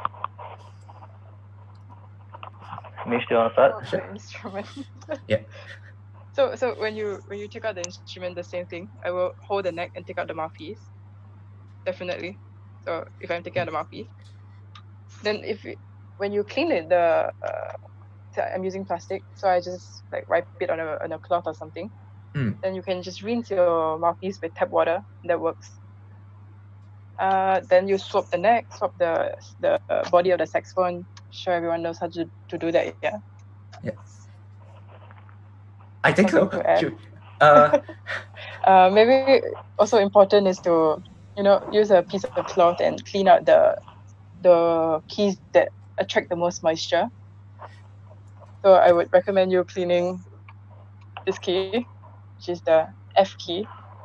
Mish, do you want to start? The instrument. Yeah. So when you take out the instrument, the same thing. I will hold the neck and take out the mouthpiece. Definitely. So if I'm taking out the mouthpiece, then when you clean it, so I'm using plastic, so I just like wipe it on a cloth or something. Then you can just rinse your mouthpiece with tap water. That works. Then you swap the neck, swap the body of the saxophone. Sure, everyone knows how to do that. Yeah. Yeah. I think so. Maybe also important is to use a piece of cloth and clean out the keys that attract the most moisture. So I would recommend you cleaning this key, which is the F key,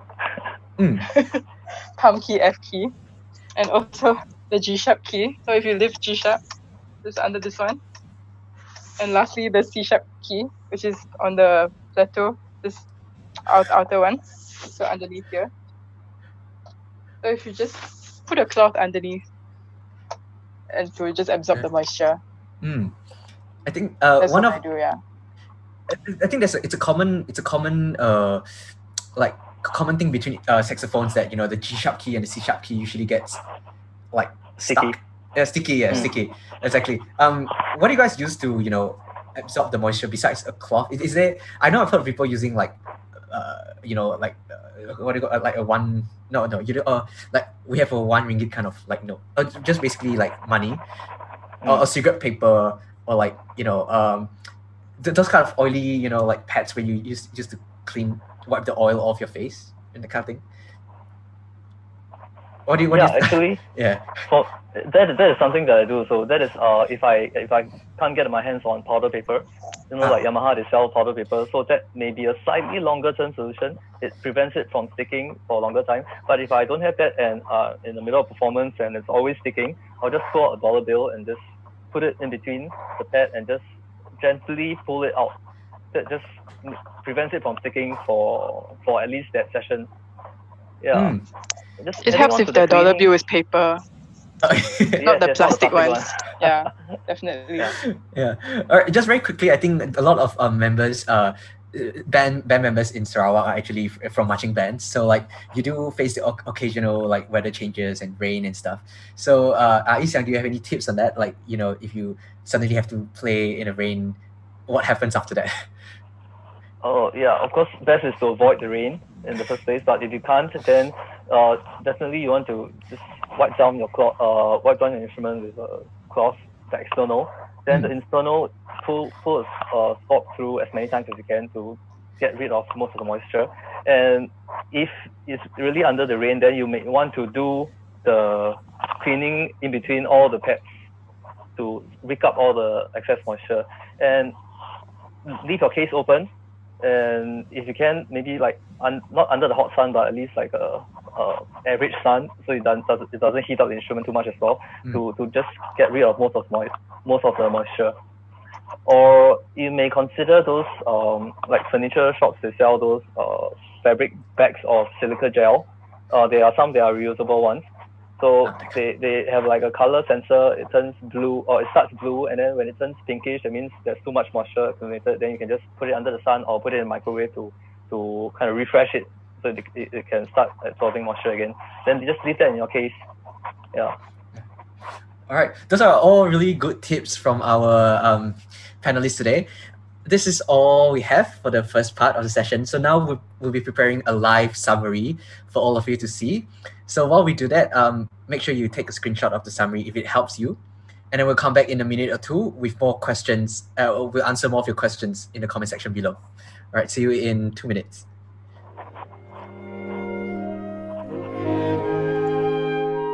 palm key, F key, and also the G sharp key. So if you lift G sharp, it's under this one. And lastly, the C sharp key, which is on the plateau, this outer one, so underneath here. So if you just put a cloth underneath, and to just absorb the moisture. I think that's one what of I do, yeah. I think it's a common common thing between saxophones that the G sharp key and the C sharp key usually gets like Sticky. stuck. Yeah, sticky. Yeah, sticky. Exactly. What do you guys use to absorb the moisture besides a cloth? Is there? I know I've heard of people using what do you call like a one? No, like we have a RM1 kind of just basically like money, or a cigarette paper, or like those kind of oily like pads where you use just to wipe the oil off your face and that kind of thing. What do you actually yeah. For that is something that I do. So that is if I can't get my hands on powder paper, like Yamaha, they sell powder paper, so that may be a slightly longer term solution. It prevents it from sticking for a longer time. But if I don't have that and in the middle of performance and it's always sticking, I'll just pull out a dollar bill and just put it in between the pad and just gently pull it out. That just prevents it from sticking for at least that session. Yeah. It helps if the dollar bill is paper, not the plastic ones. Yeah, definitely. Yeah. All right. Just very quickly, I think a lot of members, band members in Sarawak are actually from marching bands. So like you do face the occasional like weather changes and rain and stuff. So Yi-Xiang, do you have any tips on that? Like if you suddenly have to play in the rain, what happens after that? Oh yeah, of course, best is to avoid the rain in the first place. But if you can't, then definitely you want to just wipe down your instrument with a cloth, the external. Then the internal, pull a spot through as many times as you can to get rid of most of the moisture. And if it's really under the rain, then you may want to do the cleaning in between all the pads to wick up all the excess moisture. And leave your case open. And if you can, maybe like not under the hot sun, but at least like a average sun, so it doesn't heat up the instrument too much as well, to just get rid of most of the moisture. Or you may consider those like furniture shops, they sell those fabric bags of silica gel. There are some that are reusable ones. So they have like a color sensor. It turns blue, or it starts blue, and then when it turns pinkish, that means there's too much moisture accumulated. Then you can just put it under the sun or put it in the microwave to kind of refresh it, so it can start absorbing moisture again. Then you just leave that in your case. Yeah. All right, those are all really good tips from our panelists today. This is all we have for the first part of the session. So now we'll be preparing a live summary for all of you to see. So while we do that, make sure you take a screenshot of the summary if it helps you. And then we'll come back in a minute or two with more questions. We'll answer more of your questions in the comment section below. All right, see you in 2 minutes.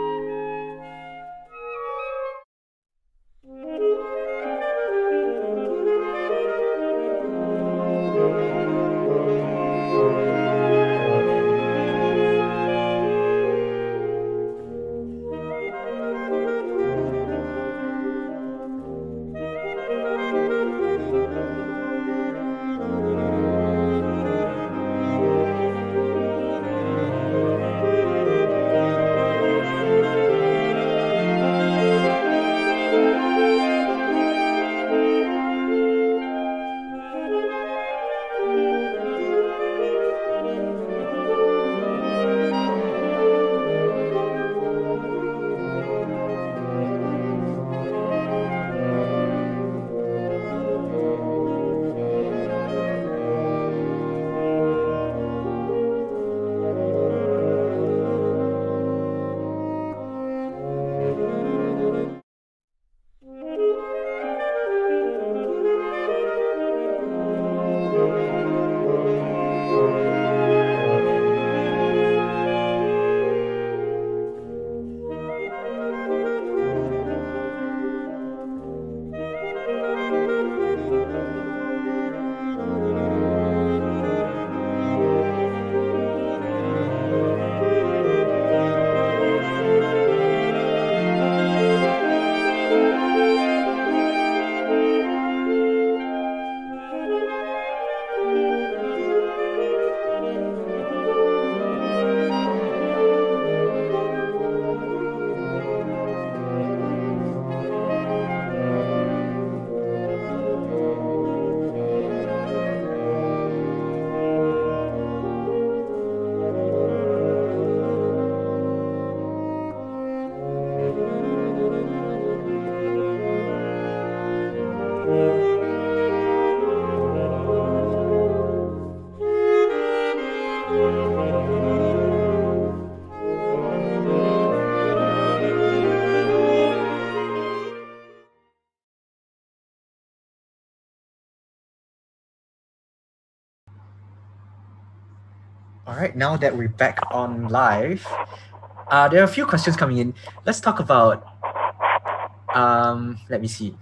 All right, now that we're back on live, there are a few questions coming in. Let's talk about, let me see.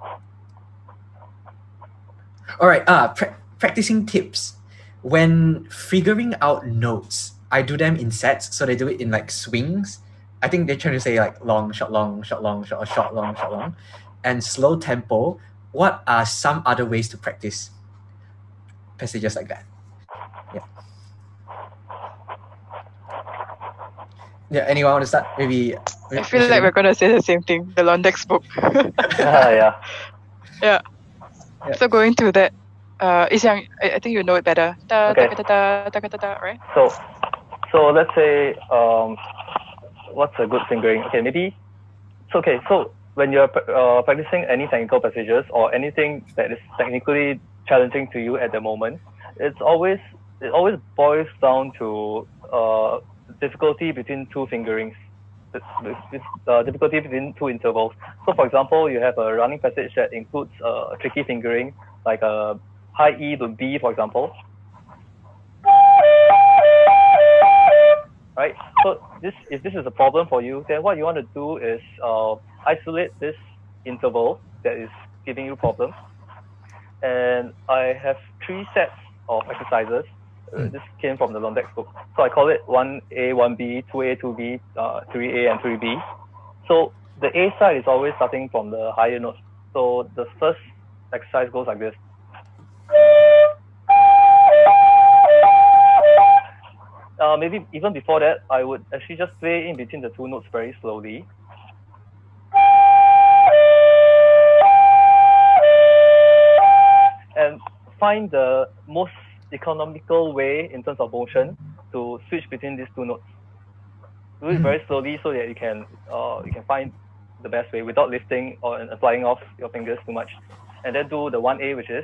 All right, practicing tips. When figuring out notes, I do them in sets, so they do it in like swings. I think they're trying to say like long, short, long, short, long, short, or short, long, short, long, and slow tempo. What are some other ways to practice passages like that? Yeah, anyone want to start? Maybe I feel like we're gonna say the same thing. The Londex book. Yeah. Yeah. So going to that, Isyang, I think you know it better. Da, Okay. da, da, da, da, da, da, right? So let's say what's a good fingering? Okay, maybe. So when you're practicing any technical passages or anything that is technically challenging to you at the moment, it always boils down to difficulty between two fingerings, difficulty between two intervals. So for example, you have a running passage that includes a tricky fingering, like a high E to B, for example. Right. So if this is a problem for you, then what you want to do is isolate this interval that is giving you problems. And I have 3 sets of exercises. This came from the Londex book. So I call it 1A, 1B, 2A, 2B, 3A, and 3B. So the A side is always starting from the higher notes. So the first exercise goes like this. Maybe even before that, I would actually just play in between the 2 notes very slowly. And find the most economical way in terms of motion to switch between these 2 notes. Do it very slowly so that you can find the best way without lifting or flying off your fingers too much. And then do the 1A, which is,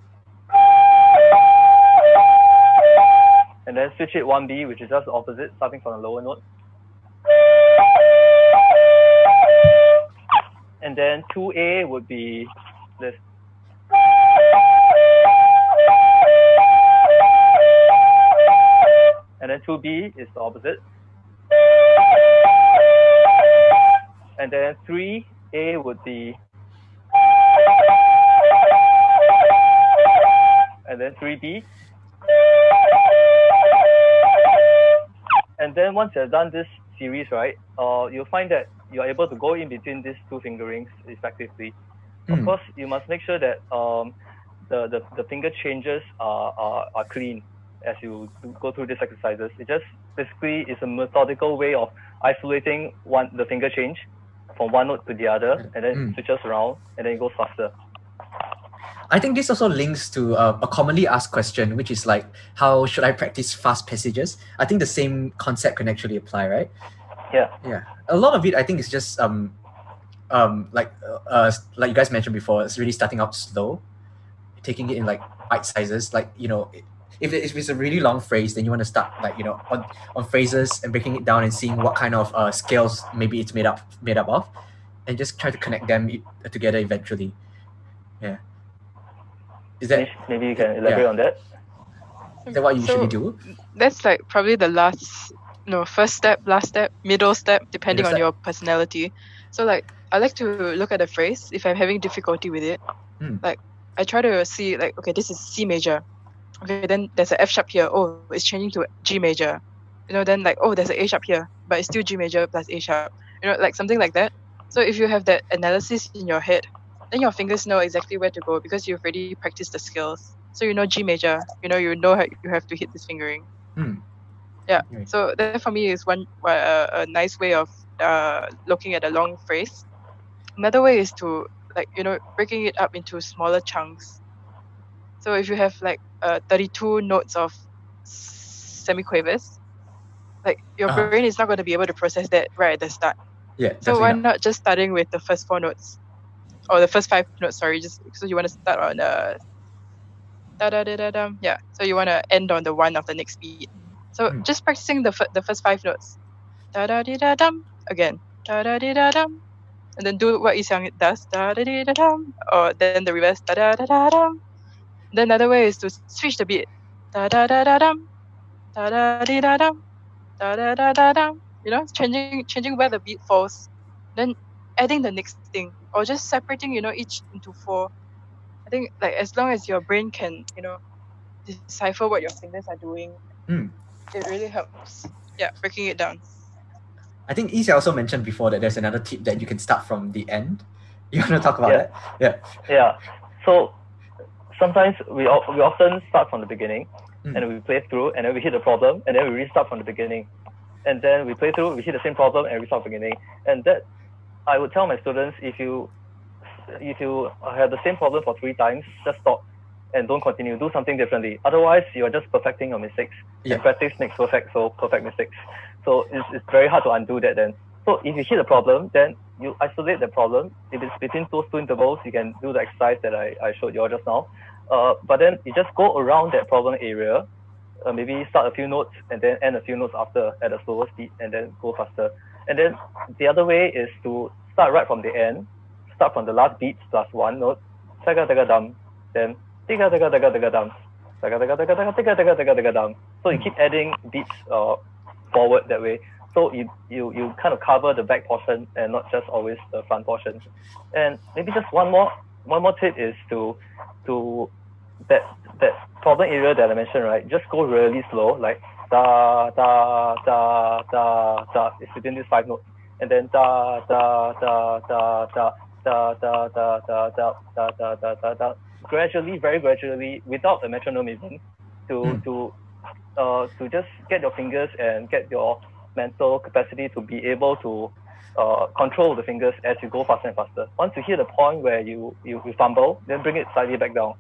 and then switch it 1B, which is just the opposite, starting from the lower note. And then 2A would be this. And then 2B is the opposite. And then 3A would be, and then 3B. And then once you've done this series, right, you'll find that you're able to go in between these 2 fingerings effectively. Of course, you must make sure that the finger changes are clean as you go through these exercises. It just basically is a methodical way of isolating the finger change from one note to the other, and then switches around, and then it goes faster. I think this also links to a commonly asked question, which is like, how should I practice fast passages? I think the same concept can actually apply, right? Yeah. A lot of it, I think, is just like you guys mentioned before, it's really starting out slow, taking it in like bite sizes. Like, you know, if it's a really long phrase, then you want to start like, you know, on phrases and breaking it down and seeing what kind of scales maybe it's made up of, and just try to connect them together eventually. Yeah. Is that maybe you can elaborate on that? Is that what you usually do? That's like probably the first step, last step, middle step, depending on your personality. So like, I like to look at a phrase if I'm having difficulty with it. Like, I try to see like, okay, this is C major. Okay, then there's an F sharp here. Oh, it's changing to G major. You know, then like, oh, there's an A sharp here, but it's still G major plus A sharp. You know, like something like that. So if you have that analysis in your head, then your fingers know exactly where to go because you've already practiced the skills. So you know G major, you know how you have to hit this fingering. Yeah. Right. So that for me is a nice way of looking at a long phrase. Another way is to like, you know, breaking it up into smaller chunks. So if you have like 32 notes of semiquavers, like your brain is not going to be able to process that right at the start. Yeah. So why not just starting with the first 4 notes? or the first 5 notes, sorry, just so you want to start on da da da da dum. Yeah, so you want to end on the 1 of the next beat. So just practicing the first 5 notes. Da da di da dum again. Da da di da dum. And then do what Yixiang does. Da da di da dum. Or then the reverse. Da da da da dum. Then another way is to switch the beat. Da da da da dum. Da da di da dum. Da da da da dum. You know, changing where the beat falls. Then adding the next thing. Or just separating, you know, each into 4. I think like as long as your brain can, you know, decipher what your fingers are doing, it really helps. Yeah, breaking it down. I think Isa also mentioned before that there's another tip that you can start from the end. You want to talk about that? Yeah. Yeah. So sometimes we often start from the beginning, and we play through, and then we hit the problem, and then we restart from the beginning, and then we play through, we hit the same problem, and restart from the beginning. And that, I would tell my students, if you have the same problem for 3 times, just stop and don't continue. Do something differently. Otherwise, you are just perfecting your mistakes. And practice makes perfect, so perfect mistakes. So it's very hard to undo that then. So if you hit a problem, then you isolate the problem. If it's between those 2 intervals, you can do the exercise that I showed you all just now. But then you just go around that problem area, maybe start a few notes and then end a few notes after at a slower speed and then go faster. And then the other way is to start right from the end, start from the last beat plus 1 note, taga taga dum, then tiga taga taga taga dum, taga taga taga taga taga taga taga taga dum. So you keep adding beats forward that way. So you kind of cover the back portion and not just always the front portion. And maybe just one more tip is to that problem area that I mentioned, right? Just go really slow, like da da da da da. It's within these 5 notes, and then da da da da da da da da da da da da da da da. Gradually, very gradually, without a metronome even, to just get your fingers and get your mental capacity to be able to control the fingers as you go faster and faster. Once you hit the point where you fumble, then bring it slightly back down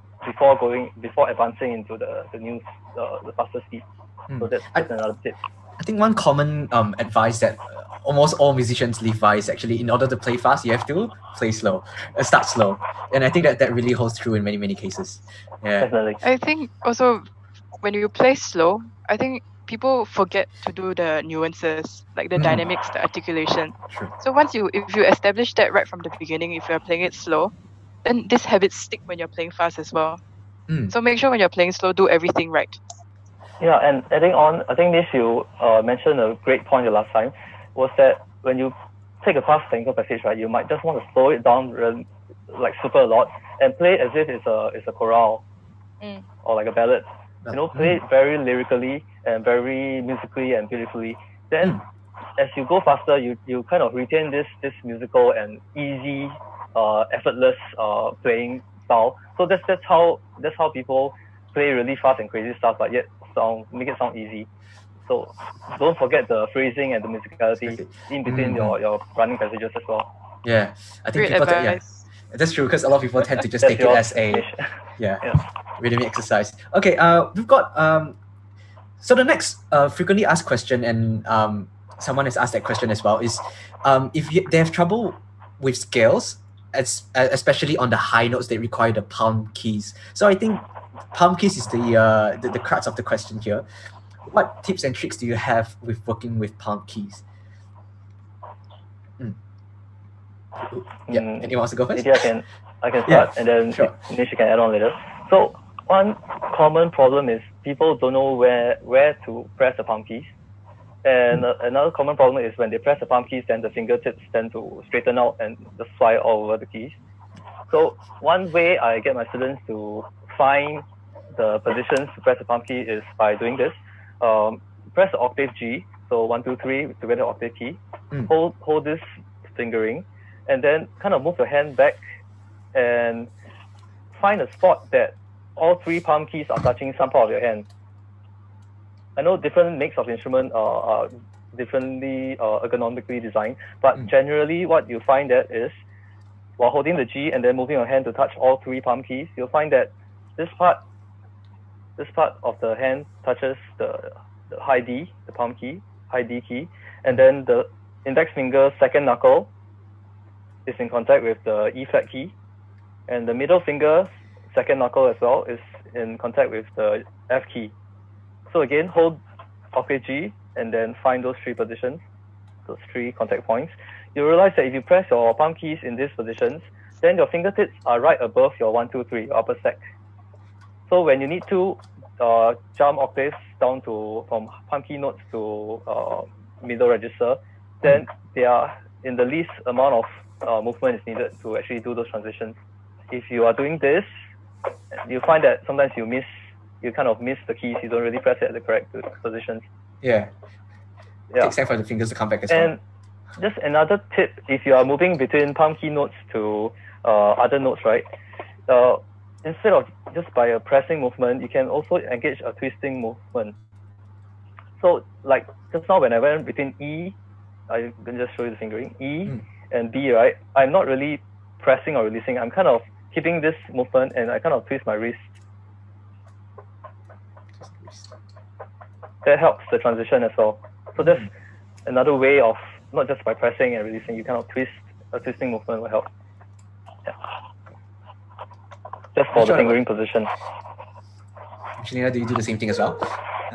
before advancing into the faster speed. So that's another tip. I think one common advice that almost all musicians live by is actually, in order to play fast, you have to play slow, start slow. And I think that really holds true in many, many cases. Yeah. Definitely. I think also when you play slow, I think people forget to do the nuances, like the dynamics, the articulation. True. So if you establish that right from the beginning, if you're playing it slow, then these habits stick when you're playing fast as well. So make sure when you're playing slow, do everything right. Yeah, and adding on, I think this you mentioned a great point the last time, was that when you take a fast technical passage, right, you might just want to slow it down like super a lot and play as if it's a chorale or like a ballad. You know, play it very lyrically and very musically and beautifully. Then as you go faster, you kind of retain this musical and easy, effortless playing style. So that's how people play really fast and crazy stuff, but yet make it sound easy. So don't forget the phrasing and the musicality in between your running passages as well. Yeah, I think Great advice. that's true, because a lot of people tend to just take it as a rhythmic exercise. Okay, we've got so the next frequently asked question, and someone has asked that question as well, is if they have trouble with scales, especially on the high notes, they require the palm keys. So I think palm keys is the crux of the question here. What tips and tricks do you have with working with palm keys? Anyone wants to go first? Maybe I can start, and then Nish can add on later. So one common problem is people don't know where to press the palm keys. And another common problem is when they press the palm keys, then the fingertips tend to straighten out and just fly all over the keys. So one way I get my students to find the positions to press the palm key is by doing this. Press the octave G, so 1, 2, 3 together the octave key. Hold this fingering, and then kind of move your hand back and find a spot that all 3 palm keys are touching some part of your hand. I know different makes of instrument are differently ergonomically designed, but generally what you find that is, while holding the G and then moving your hand to touch all 3 palm keys, you'll find that this part of the hand touches the high D, the palm key, high D key, and then the index finger, second knuckle, is in contact with the E flat key, and the middle finger, second knuckle as well, is in contact with the F key. So again, hold octave G and then find those 3 positions, those 3 contact points. You realize that if you press your palm keys in these positions, then your fingertips are right above your 1, 2, 3, your upper stack. So when you need to jump octaves down to from palm key notes to middle register, then they are in the least amount of movement is needed to actually do those transitions. If you are doing this, you find that sometimes you kind of miss the keys. You don't really press it at the correct positions. Yeah. Takes time for the fingers to come back as well. And just another tip, if you are moving between palm key notes to other notes, right? Instead of just by a pressing movement, you can also engage a twisting movement. So like just now when I went between E, I can just show you the fingering, E and B, right? I'm not really pressing or releasing. I'm kind of keeping this movement and I kind of twist my wrist. That helps the transition as well. So that's another way of, not just by pressing and releasing, you kind of twist, a twisting movement will help. Yeah. Just for the fingering position. Shanina, do you do the same thing as well?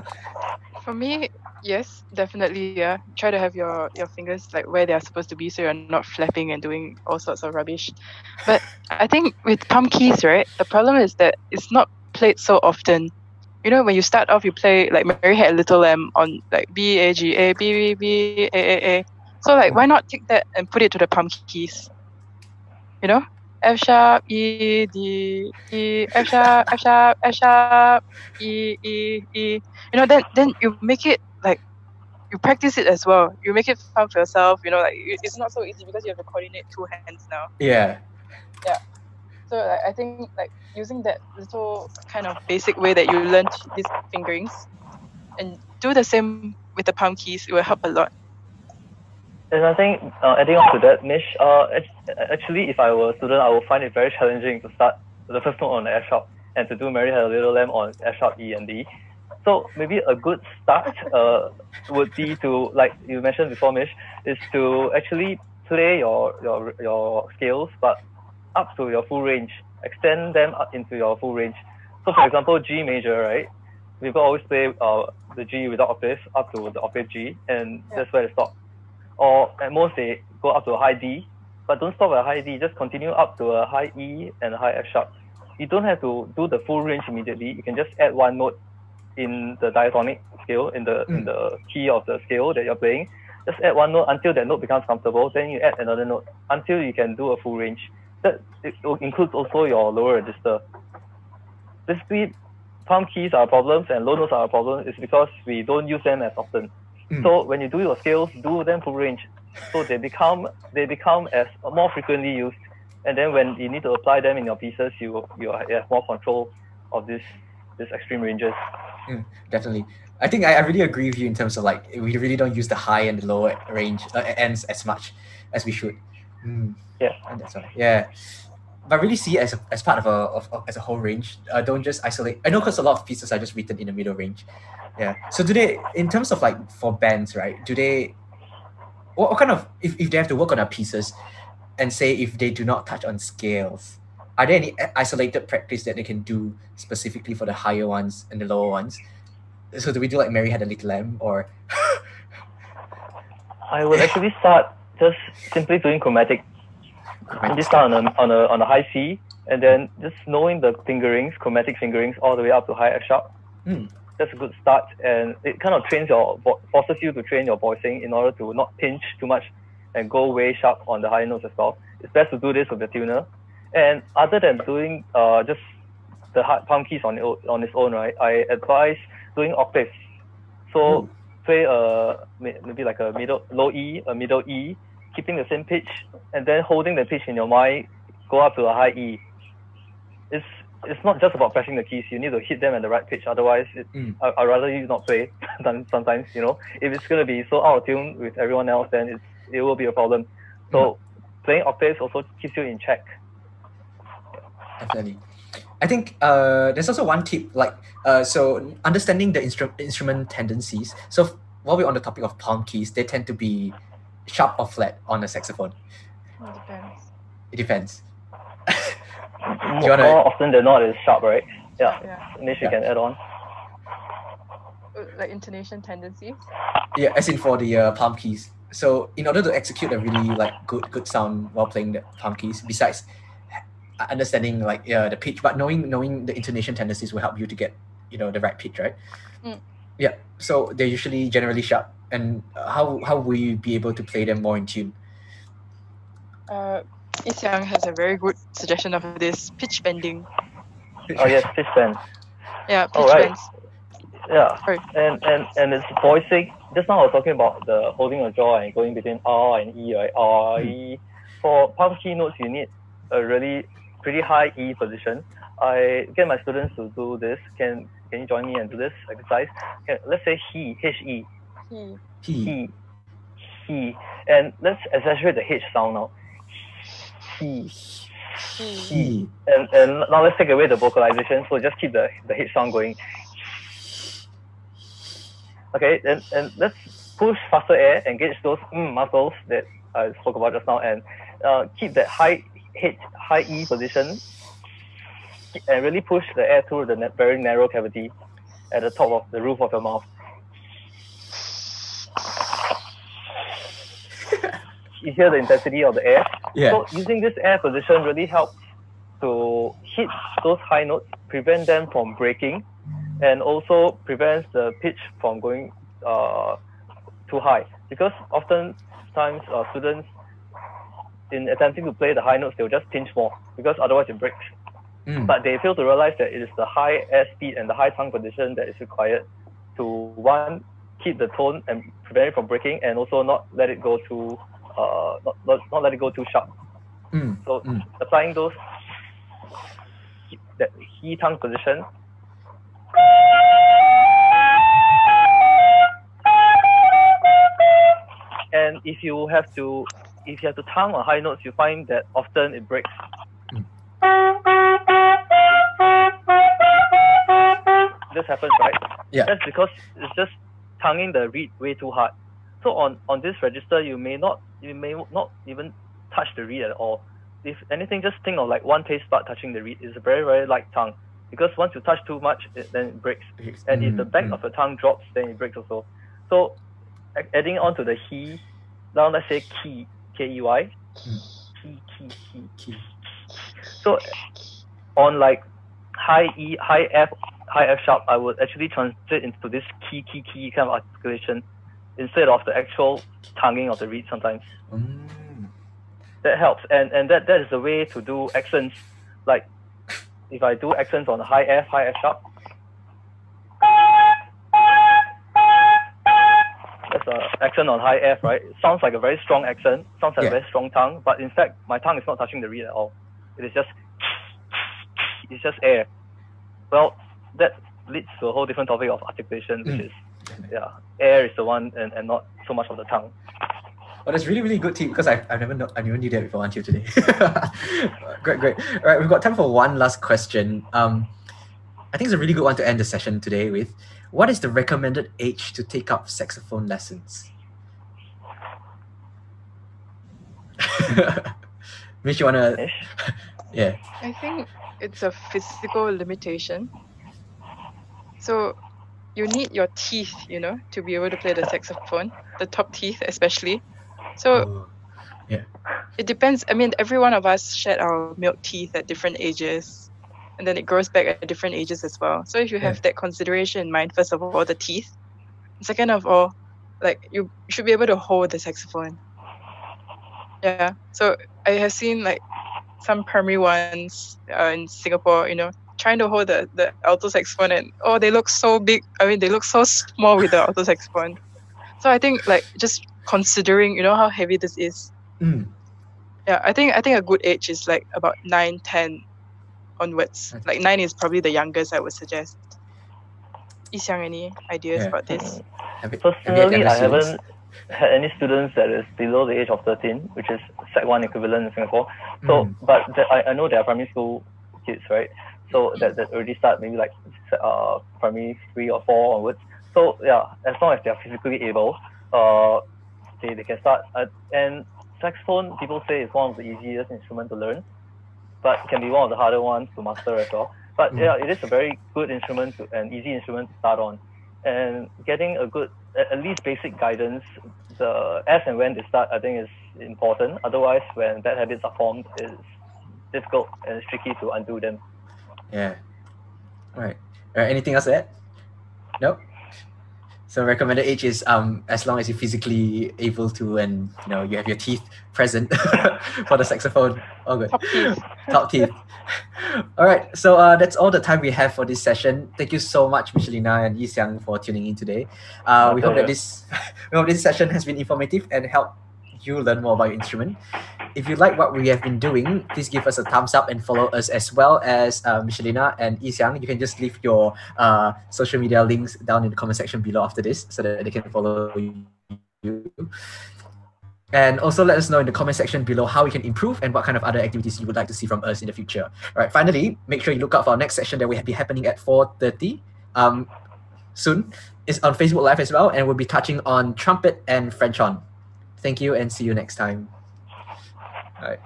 For me, yes, definitely. Yeah, try to have your fingers like where they are supposed to be, so you're not flapping and doing all sorts of rubbish. But I think with palm keys, right, the problem is that it's not played so often. You know, when you start off, you play like Mary Had a Little Lamb on like B A G A B B B A A A. So like, why not take that and put it to the palm keys? You know, F sharp, E, D, E, F sharp, F sharp, F sharp, E, E, E. You know, then you make it like, you practice it as well. You make it fun for yourself. You know, like it's not so easy because you have to coordinate 2 hands now. Yeah. Yeah. So like, I think like using that little kind of basic way that you learned these fingerings and do the same with the palm keys, it will help a lot. And I think adding on to that, Mish, actually, if I were a student, I would find it very challenging to start the first note on the F sharp and to do Mary Had a Little Lamb on F sharp, E, and D. So maybe a good start would be to, like you mentioned before, Mish, is to actually play your scales, but up to your full range. Extend them up into your full range. So for example, G major, right? We've always play the G without octave up to the octave G, and that's where they stop. Or at most they go up to a high D, but don't stop at a high D, just continue up to a high E and a high F sharp. You don't have to do the full range immediately. You can just add 1 note in the diatonic scale, in the key of the scale that you're playing. Just add 1 note until that note becomes comfortable, then you add another note until you can do a full range. That it includes also your lower register. Basically, palm keys are problems and low notes are a problem is because we don't use them as often. So when you do your scales, do them full range. So they become as more frequently used. And then when you need to apply them in your pieces, you have more control of these extreme ranges. Definitely. I think I really agree with you in terms of like, we really don't use the high and the low range ends as much as we should. Yeah. And that's right. Yeah. But really see it as part of as a whole range. Don't just isolate. I know because a lot of pieces are just written in the middle range. Yeah. So do they, in terms of like for bands, right? Do they, what kind of, if they have to work on their pieces and say if they do not touch on scales, are there any isolated practice that they can do specifically for the higher ones and the lower ones? So do we do like Mary Had a Little Lamb or? I would actually start just simply doing chromatic. And just start on a high C, and then just knowing the fingerings, chromatic fingerings, all the way up to high F sharp. That's a good start, and it kind of forces you to train your voicing in order to not pinch too much and go way sharp on the high notes as well. It's best to do this with the tuner. And other than doing just the hard palm keys on its own, right? I advise doing octaves. So play maybe like a low E, a middle E, keeping the same pitch, and then holding the pitch in your mind, go up to a high E. It's not just about pressing the keys. You need to hit them at the right pitch. Otherwise, I'd rather you not play than sometimes, you know. If it's going to be so out of tune with everyone else, then it will be a problem. So playing octaves also keeps you in check. Definitely. I think there's also one tip, like, so understanding the instrument tendencies. So while we're on the topic of palm keys, they tend to be sharp or flat on a saxophone. It depends. It depends. More often than not, it's sharp, right? Yeah. Nish, you can add on. Like intonation tendencies. Yeah, as in for the palm keys. So in order to execute a really like good sound while playing the palm keys, besides understanding like the pitch, but knowing the intonation tendencies will help you to get the right pitch, right? Yeah. So they're usually generally sharp. And how will you be able to play them more in tune? Yixiang has a very good suggestion of this pitch bending. Oh yes, pitch bend. Yeah, pitch bends. Yeah, and it's voicing. Just now I was talking about the holding your jaw and going between R and E, right? R, E. For palm key notes, you need a really pretty high E position. I get my students to do this. Can you join me and do this exercise? Let's say he, H-E. He. And let's exaggerate the H sound now. He. And now let's take away the vocalization. So just keep the H sound going. Okay, and let's push faster air, engage those muscles that I spoke about just now, and keep that high E position, and really push the air through the very narrow cavity at the top of the roof of your mouth. You hear the intensity of the air. Yeah. So using this air position really helps to hit those high notes, prevent them from breaking, and also prevents the pitch from going too high. Because oftentimes students, in attempting to play the high notes, they'll just pinch more because otherwise it breaks. But they fail to realize that it is the high air speed and the high tongue position that is required to, one, keep the tone and prevent it from breaking, and also not let it go too not let it go too sharp. So applying that he tongue position. And if you have to tongue on high notes, you find that often it breaks. This happens, right? Yeah. That's because it's just tonguing the reed way too hard. So on this register, you may not even touch the reed at all. If anything, just think of like one taste bud touching the reed. It's a very, very light tongue. Because once you touch too much, then it breaks. And if the back of the tongue drops, then it breaks also. So adding on to the he, now let's say key, K-E-Y. Key. So on like high E, high F sharp, I would actually translate into this key kind of articulation instead of the actual tonguing of the reed sometimes. That helps, and that is the way to do accents. Like if I do accents on high F sharp, that's an accent on high F, right? It sounds like a very strong accent, sounds like a very strong tongue, but in fact my tongue is not touching the reed at all. It's just air. Well, that leads to a whole different topic of articulation, which is air is the one and not so much of the tongue. Oh, that's really, really good tip, because I never knew that before until today. Great. All right, we've got time for one last question. I think it's a really good one to end the session today with. What is the recommended age to take up saxophone lessons? Mish, you wanna? Yeah. I think it's a physical limitation. So you need your teeth, to be able to play the saxophone, the top teeth especially. So it depends. I mean, every one of us shed our milk teeth at different ages, and then it grows back at different ages as well. So if you have that consideration in mind, first of all, the teeth. Second of all, like you should be able to hold the saxophone. Yeah. So I have seen like some primary ones in Singapore, trying to hold the alto saxophone, and they look so big. I mean, they look so small with the alto saxophone. So I think like just considering, how heavy this is. Yeah, I think a good age is like about 9, 10 onwards. Like 9 is probably the youngest I would suggest. Yixiang, any ideas about this? Personally, I haven't had any students that is below the age of 13, which is Sec 1 equivalent in Singapore. So, but I know there are primary school kids, right? So that already start maybe like primary 3 or 4 onwards. So yeah, as long as they are physically able, they can start. And saxophone, people say, is one of the easiest instruments to learn, but can be one of the harder ones to master as well. But yeah, it is a very good instrument and easy instrument to start on. And getting a good, at least basic guidance, the as and when they start, I think is important. Otherwise, when bad habits are formed, it's difficult and it's tricky to undo them. Yeah. All right. Anything else to add? Nope. So recommended age is as long as you're physically able to, and you have your teeth present for the saxophone. All good. Top teeth. Top teeth. All right. So that's all the time we have for this session. Thank you so much, Michelina and Yi-Xiang, for tuning in today. We hope that this session has been informative and helped you learn more about your instrument. If you like what we have been doing, please give us a thumbs up and follow us, as well as Michelina and Yi-Xiang. You can just leave your social media links down in the comment section below after this so that they can follow you. And also let us know in the comment section below how we can improve and what kind of other activities you would like to see from us in the future. All right, finally, make sure you look out for our next session that will be happening at 4:30 soon. It's on Facebook Live as well, and we'll be touching on trumpet and French horn. Thank you and see you next time. All right.